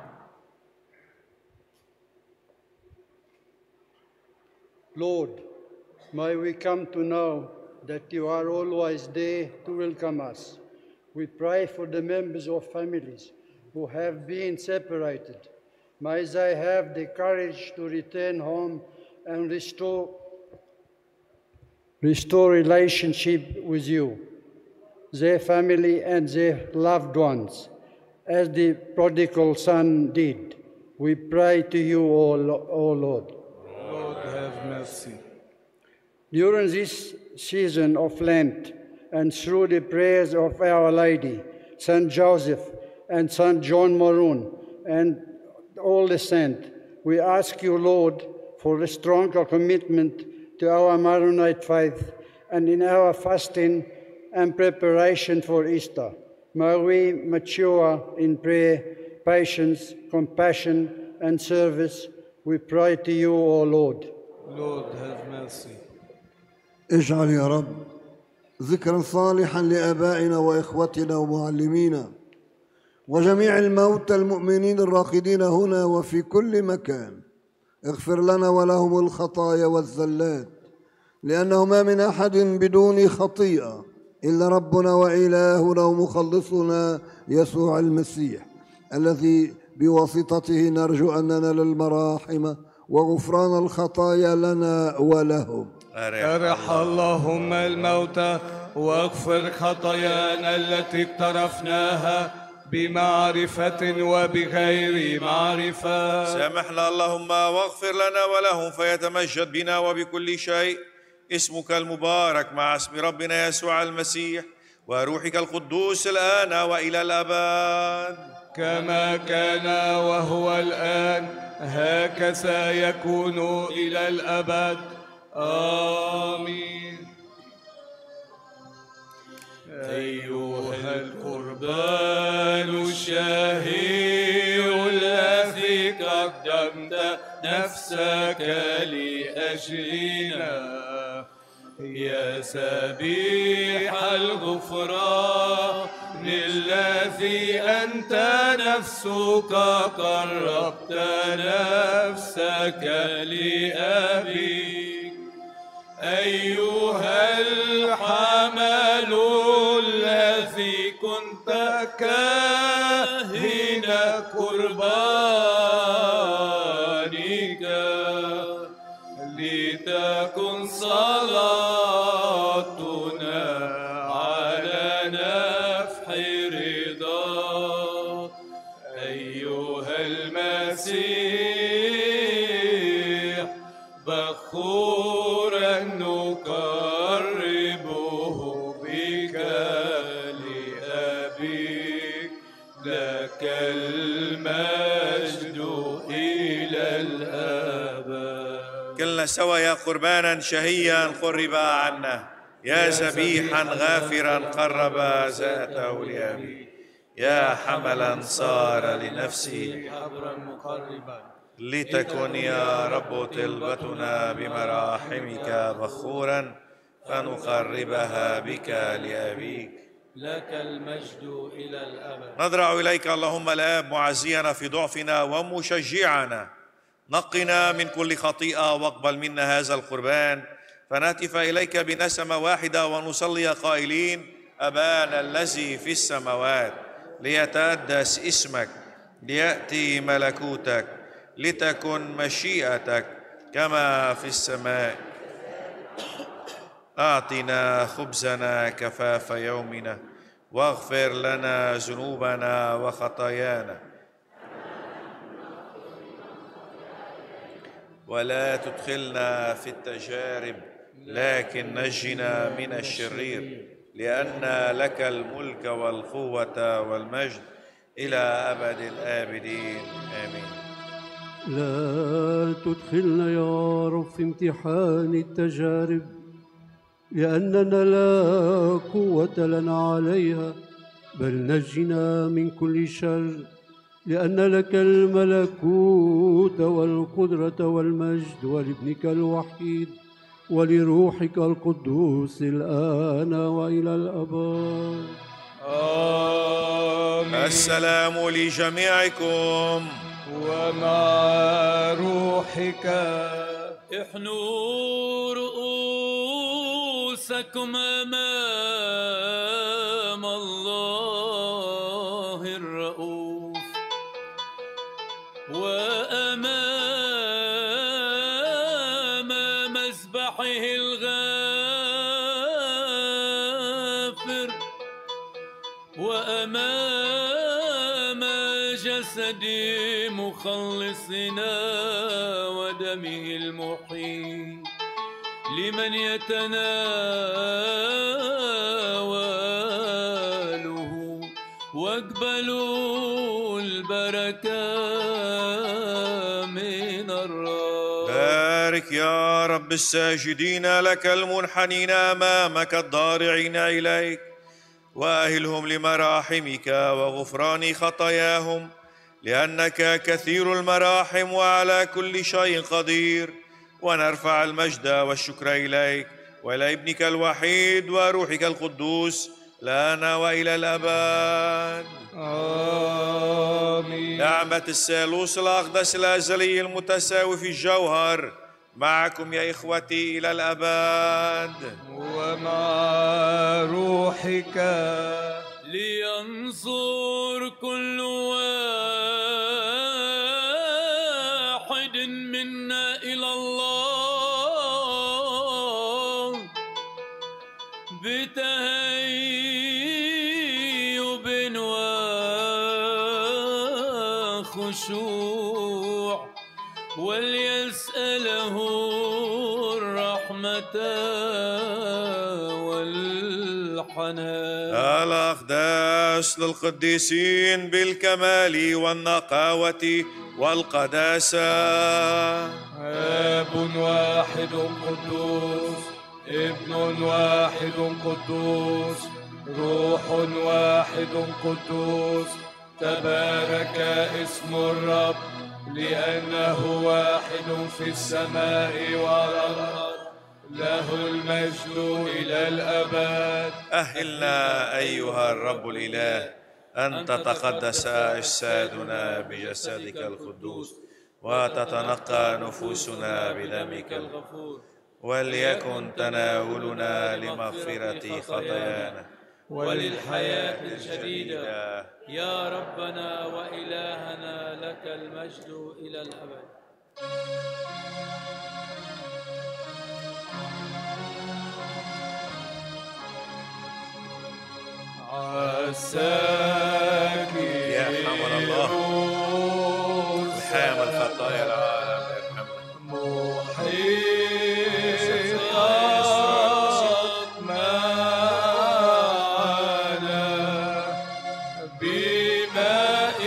Lord, may we come to know that you are always there to welcome us. We pray for the members of families who have been separated. May they have the courage to return home and restore, restore relationship with you, their family and their loved ones, as the prodigal son did. We pray to you, O Lord. Lord, have mercy. During this season of Lent, and through the prayers of Our Lady, Saint Joseph, and Saint John Maroon, and all the saints, we ask you, Lord, for a stronger commitment to our Maronite faith, and in our fasting and preparation for Easter, may we mature in prayer, patience, compassion, and service. We pray to you, O Lord. Lord, have mercy. اجعل يا رب ذكرا صالحا لآبائنا وإخوتنا ومعلمينا وجميع الموتى المؤمنين الراقدين هنا وفي كل مكان. اغفر لنا ولهم الخطايا والزلات، لأنه ما من أحد بدون خطيئة إلا ربنا وإلهنا ومخلصنا يسوع المسيح، الذي بواسطته نرجو أن ننال المراحم وغفران الخطايا لنا ولهم. أرح اللهم الموتى واغفر خطايانا التي اقترفناها بمعرفة وبغير معرفة. سامحنا اللهم واغفر لنا ولهم فيتمجد بنا وبكل شيء اسمك المبارك مع اسم ربنا يسوع المسيح وروحك القدوس الآن وإلى الأبد، كما كان وهو الآن هكذا يكون إلى الأبد. آمين. أيها القربان الشهي الذي قدمت نفسك لأجلنا، يا سبيح الغفران الذي أنت نفسك قربت نفسك لأبيك، أيها الحمل الذي كنت كاهن قربانك، لتكن صلاتنا على نفح رضاك، أيها المسيح بخورا نقربه بك لأبيك، لك المجد إلى الأبد. كلنا سوا يا قربانا شهيا قرب عنا، يا ذبيحا غافرا قرب ذاته لأبي، يا حملا صار لنفسي حبرا مقربا، لتكن يا رب طلبتنا بمراحمك بخورا فنقربها بك لأبيك، لك المجد إلى الأبد. نضرع إليك اللهم الآب معزينا في ضعفنا ومشجعنا، نقنا من كل خطيئة واقبل منا هذا القربان، فنهتف إليك بنسمة واحدة ونصلي قائلين: أبانا الذي في السماوات، ليتقدس اسمك، ليأتي ملكوتك، لتكن مشيئتك كما في السماء. أعطنا خبزنا كفاف يومنا، واغفر لنا ذنوبنا وخطايانا، ولا تدخلنا في التجارب، لكن نجنا من الشرير، لأن لك الملك والقوة والمجد إلى أبد الآبدين. آمين. لا تدخلنا يا رب في امتحان التجارب، لأننا لا قوة لنا عليها، بل نجنا من كل شر، لأن لك الملكوت والقدرة والمجد ولابنك الوحيد ولروحك القدوس الآن وإلى الأبد. آمين. السلام لجميعكم ومع روحك. احنوا رؤوسكم أمام الله الرؤوف. وأمام جسد مخلصنا ودمه المحيي لمن يتناوله، واقبلوا البركة من الرب. بارك يا رب الساجدين لك المنحنين أمامك الضارعين إليك، وأهلهم لمراحمك وغفران خطاياهم، لأنك كثير المراحم وعلى كل شيء قدير. ونرفع المجد والشكر إليك وإلى ابنك الوحيد وروحك القدوس لنا وإلى الأبد. آمين. نعمة الثالوث الأقدس الأزلي المتساوي في الجوهر معكم يا إخوتي إلى الأبد. ومع روحك. لينظر كل واحد منا إلى الله بتهيب وخشوع، وليسأله الرحمة والحنان. الأقداس للقديسين بالكمال والنقاوة والقداسة. آب واحد قدوس، ابن واحد قدوس، روح واحد قدوس. تبارك اسم الرب لأنه واحد في السماء وعلى الأرض، له المجد إلى الأبد. أهلنا أيها الرب الإله أن تتقدس أجسادنا بجسدك القدوس، وتتنقى نفوسنا بدمك الغفور، وليكن تناولنا لمغفرة خطايانا وللحياة الجديدة. يا ربنا وإلهنا لك المجد إلى الأبد. عساك يا حمل الله وحامل خطايا العالم ارحمنا. محيطك معنا بماء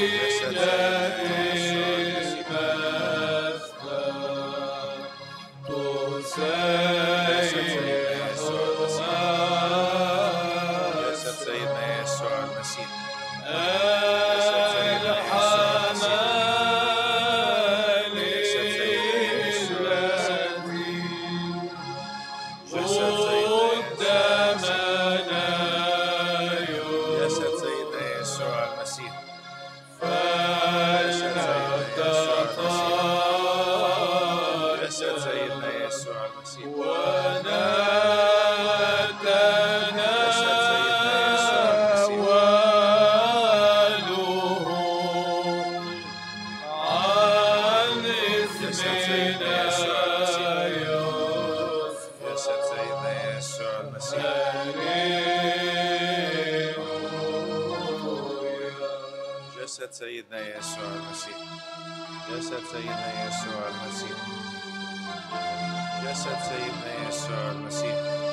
جسد سيدنا يسوع المسيح. جسد سيدنا يسوع المسيح. جسد سيدنا يسوع المسيح.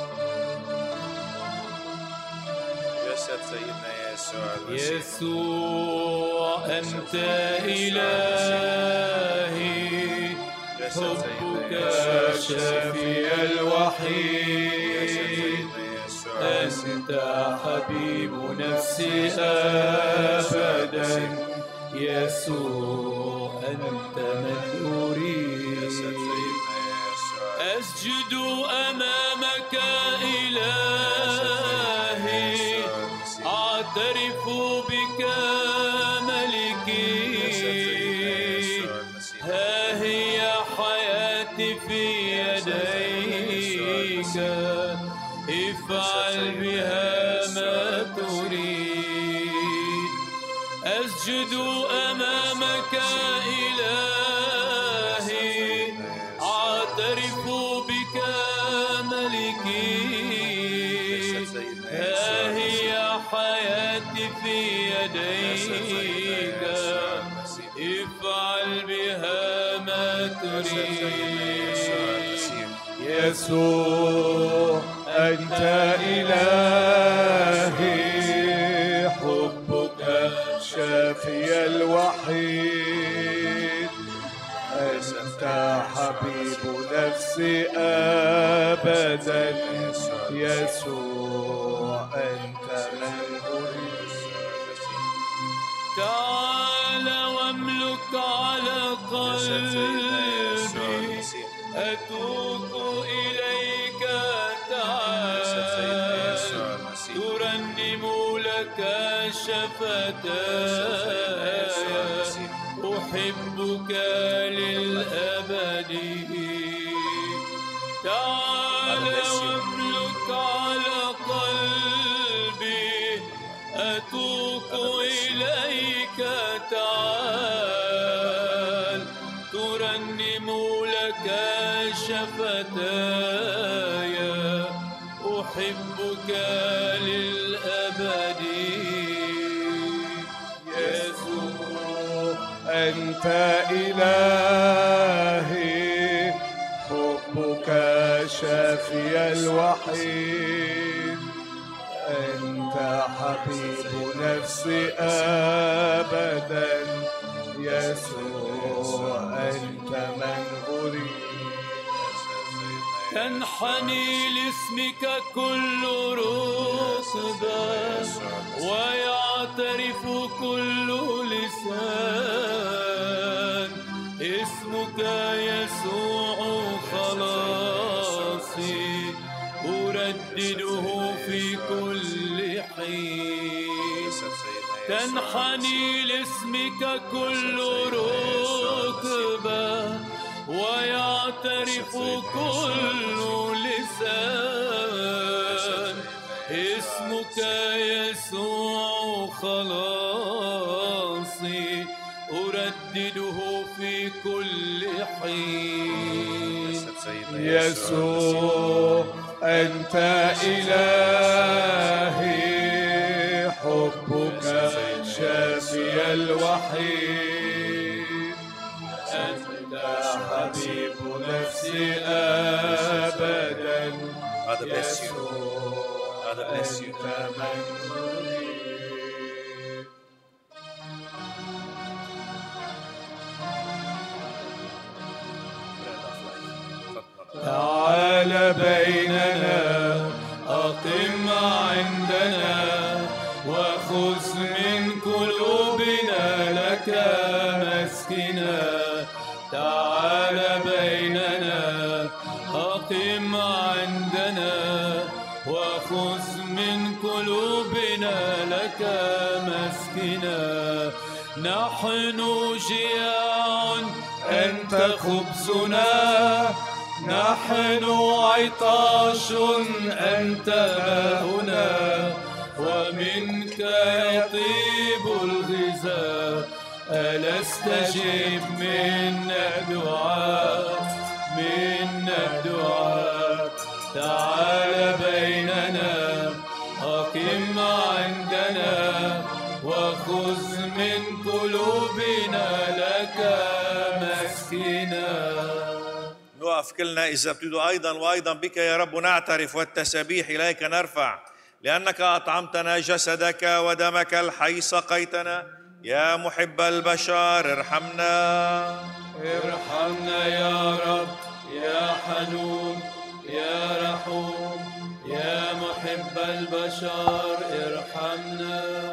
جسد سيدنا يسوع المسيح. يسوع أنت إلهي، حبك شافي الوحيد، أنت حبيب نفسي أبدا. يسوع أنت من أريد، أسجد أمامك إلهي، أعترف بك ملكي. ها هي حياتي في يديك، افعل بها ما تريد. أسجد أمامك إلهي، أعترف بك ملكي. ها هي حياتي في يديك، افعل بها ما تريد. يسوع أنت إلهي، حبك شافي الوحيد، أنت حبيب نفسي أبدا. يسوع أنت من أريد. تعال واملك على قلبي، أتوب إليك. تعال ترنم لك شفتاي، أحبك للأبد. تعال واملك على قلبي، أتوب إليك. تعال ترنم لك شفتاي، أحبك للأبد. يسوع أنت إلهي، حبك شافي الوحيد، أنت حبيب نفسي أبدا. يسوع أنت من أريد. تنحني لاسمك كل ركبة، ويعترف كل لسان، اسمك يسوع خلاصي، أردده في كل حين. تنحني لاسمك كل ركبة، ويعترف كل لسان، اسمك يسوع خلاصي، أردده في كل حين. يسوع أنت إلهي، حبك شافي الوحيد، أنت حبيب نفسي أبدا. God bless you. God bless you. أنت من أريد. تعال بيننا، أقم عندنا، وخذ من قلوبنا لك مسكنا. تعال بيننا، أقم عندنا، وخذ من قلوبنا لك مسكنا. نحن جياع، أنت خبزنا، نحن عطاش، أنت ماؤنا، ومنك يطيب الغذاء. ألا استجب منا الدعاء، منا الدعاء. تعال بيننا، أقم عندنا، وخذ من قلوبنا لك مسكنا. نقف كلنا إذا بتريدوا أيضا وأيضا بك يا رب نعترف، والتسابيح إليك نرفع، لأنك أطعمتنا جسدك ودمك الحي سقيتنا. يا محب البشر ارحمنا. ارحمنا يا رب، يا حنون، يا رحوم، يا محب البشر ارحمنا.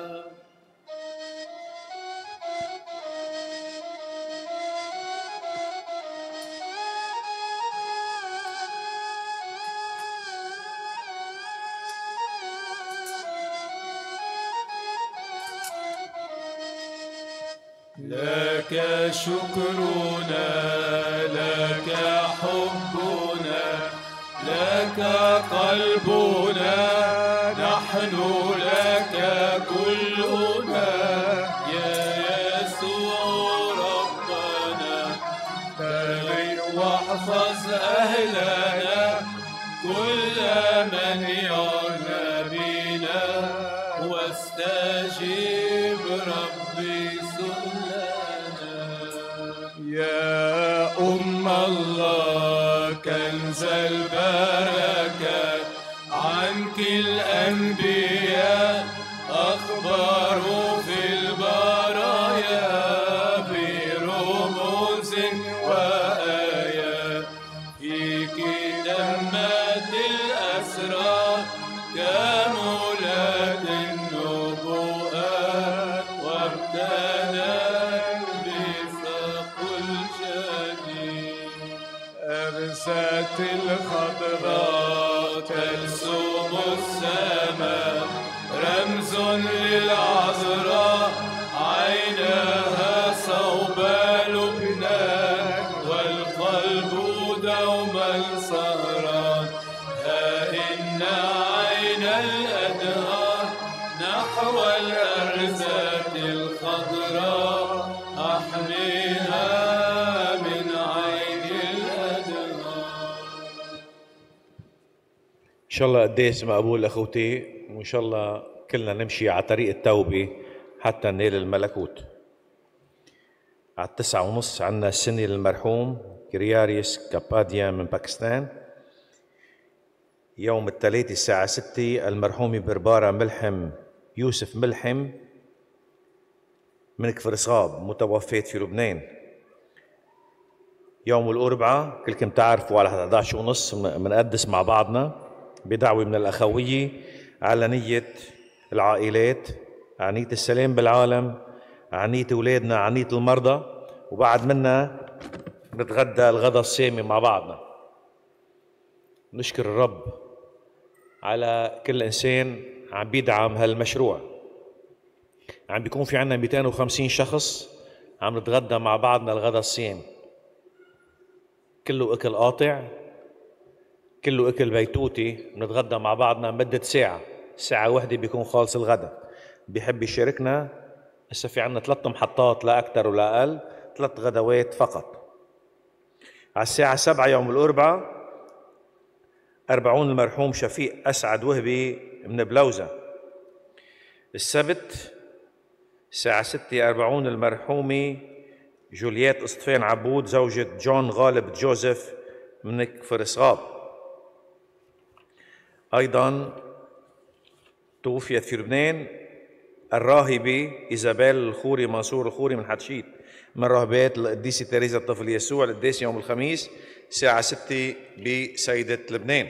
لك شكرنا، لك حبنا، لك قلبنا، نحن لك كلنا. يا يسوع ربنا، تابع واحفظ أهلنا، كل من يعنى بنا، واستجيب ربي سؤلنا. يا أم الله كنز البركة، عنك الأنبياء أخبروا في البرايا برموز وآيات، فيك تمت الأسرار كمولات النبوءات، وابتدت بساق الجديد. أرست الخضراء تلسم السماء، رمز للعذراء عينها صوب لبنان، والقلب دوما سهران. ها إن عين الأدهار نحو الأرزاق الخضراء، أحميها من عين الأدهار. إن شاء الله قديس مقبول أخوتي، وإن شاء الله كلنا نمشي على طريق التوبة حتى ننال الملكوت. على التسعة ونص عنا السنة للمرحوم كرياريس كاباديا من باكستان. يوم الثلاثاء الساعة ستة المرحومة بربارة ملحم يوسف ملحم من كفر صغاب متوفاة في لبنان. يوم الأربعاء كلكم تعرفوا على إحدى عشر ونص منقدس مع بعضنا بدعوة من الأخوية على نية العائلات، على نية السلام بالعالم، على نية أولادنا، على نية المرضى، وبعد منا نتغدى الغداء السامي مع بعضنا. نشكر الرب على كل إنسان عم بيدعم هالمشروع. عم بيكون في عنا مئتين وخمسين شخص عم نتغدى مع بعضنا الغداء السامي، كله أكل قاطع، كله أكل بيتوتي، نتغدى مع بعضنا مدة ساعة، ساعة واحدة بيكون خالص الغداء. بيحب يشاركنا. هسه في عنا ثلاث محطات لا أكثر ولا أقل، ثلاث غدوات فقط. على الساعة سبعة يوم الأربعاء أربعون المرحوم شفيق أسعد وهبي من بلوزة. السبت الساعة ستة أربعون المرحومة جوليات اصطفان عبود زوجة جون غالب جوزيف من كفر صغاب. أيضا توفيت في لبنان الراهبة إيزابيل الخوري منصور الخوري من حتشيت، من راهبات القديسة تريزا الطفل يسوع. القداس يوم الخميس الساعة ستة بسيدة لبنان.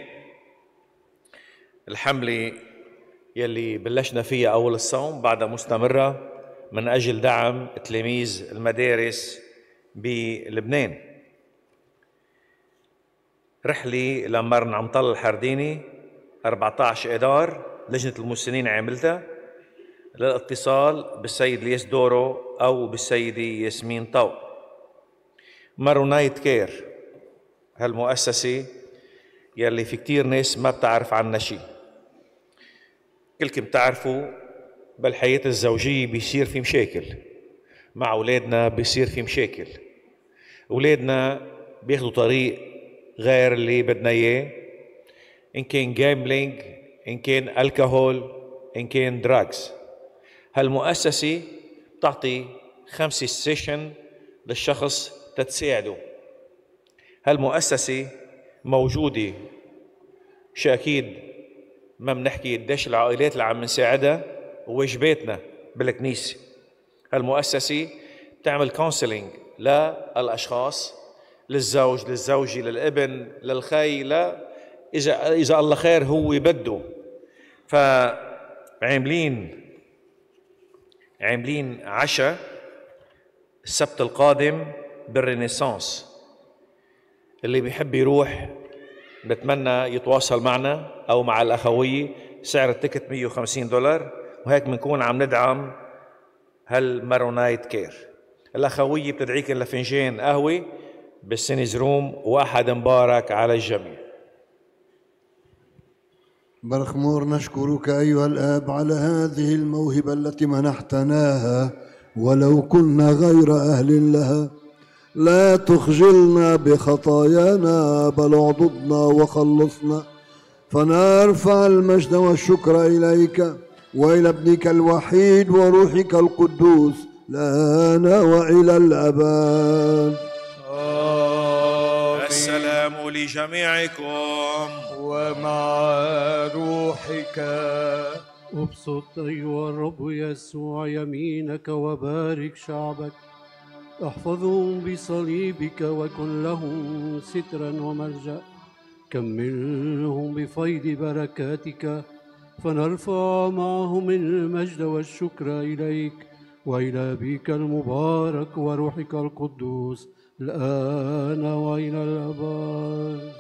الحملة يلي بلشنا فيها أول الصوم بعدها مستمرة من أجل دعم تلاميذ المدارس بلبنان. رحلة لمرن عمطل الحرديني أربعة عشر إدار لجنة المسنين عاملتها للاتصال بالسيد ليس دورو أو بالسيدة ياسمين طو. مارونايت كير هالمؤسسة يلي في كتير ناس ما بتعرف عنها شيء. كلكم تعرفوا بالحياة الزوجية بيصير في مشاكل مع أولادنا، بيصير في مشاكل. أولادنا بياخدوا طريق غير اللي بدنا إياه، إن كان جامبلينج، إن كان الكحول، إن كان دراجز. هالمؤسسة بتعطي خمسة سيشن للشخص تتساعده. هالمؤسسة موجودة، مش أكيد ما بنحكي قديش العائلات اللي عم نساعدها وواجباتنا بالكنيسة. هالمؤسسة بتعمل كونسلينج للأشخاص، للزوج، للزوجة، للابن، للخي، لا إذا إذا الله خير هو بده. فعاملين عاملين عشاء السبت القادم بالرينيسانس. اللي بيحب يروح بتمنى يتواصل معنا أو مع الأخوية. سعر التيكت مية وخمسين دولار، وهيك بنكون عم ندعم هالمارونايت كير. الأخوية بتدعيكم لفنجان قهوة بالسينيز روم، وأحد مبارك على الجميع. برخمور نشكرك أيها الآب على هذه الموهبة التي منحتناها، ولو كنا غير أهل لها. لا تخجلنا بخطايانا، بل اعضدنا وخلصنا، فنرفع المجد والشكر إليك وإلى ابنك الوحيد وروحك القدوس الآن وإلى الأبد. آمين. السلام لجميعكم ومع روحك. ابسط أيها الرب يسوع يمينك وبارك شعبك، احفظهم بصليبك وكن لهم سترا وملجأ، كملهم بفيض بركاتك، فنرفع معهم المجد والشكر إليك وإلى أبيك المبارك وروحك القدوس الآن وإلى الأبد.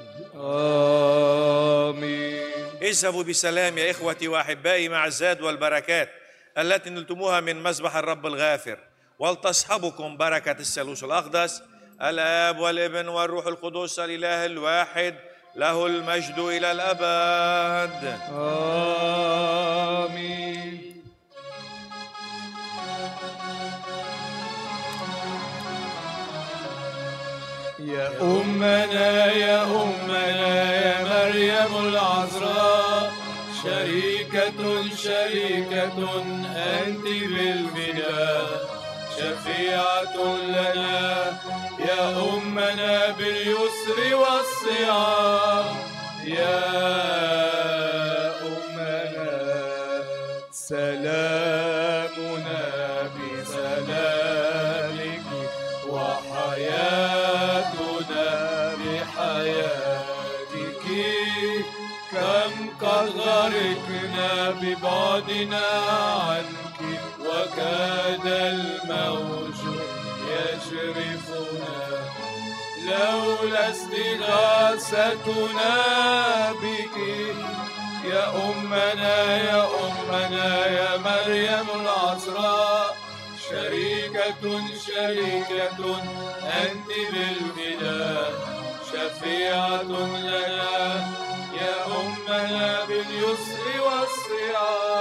آمين. اذهبوا بسلام يا إخوتي وأحبائي مع الزاد والبركات التي نلتموها من مذبح الرب الغافر، ولتصحبكم بركة الثالوث الأقدس الآب والابن والروح القدس الإله الواحد، له المجد إلى الأبد. آمين. يا أمنا يا أمنا يا مريم العذراء، شريكة شريكة أنت بالفداء، شفيعة لنا يا أمنا باليسر والصيام، يا أمنا سلامنا بسلامك وحياتنا بحياتك، كم قد غرقنا ببعدنا عنك وكاد الموج يشرفنا، لولا استغاثتنا بك يا أمنا يا أمنا يا مريم العذراء، شريكة شريكة أنت بالفداء، شفيعة لنا يا أمنا باليسر والصيام،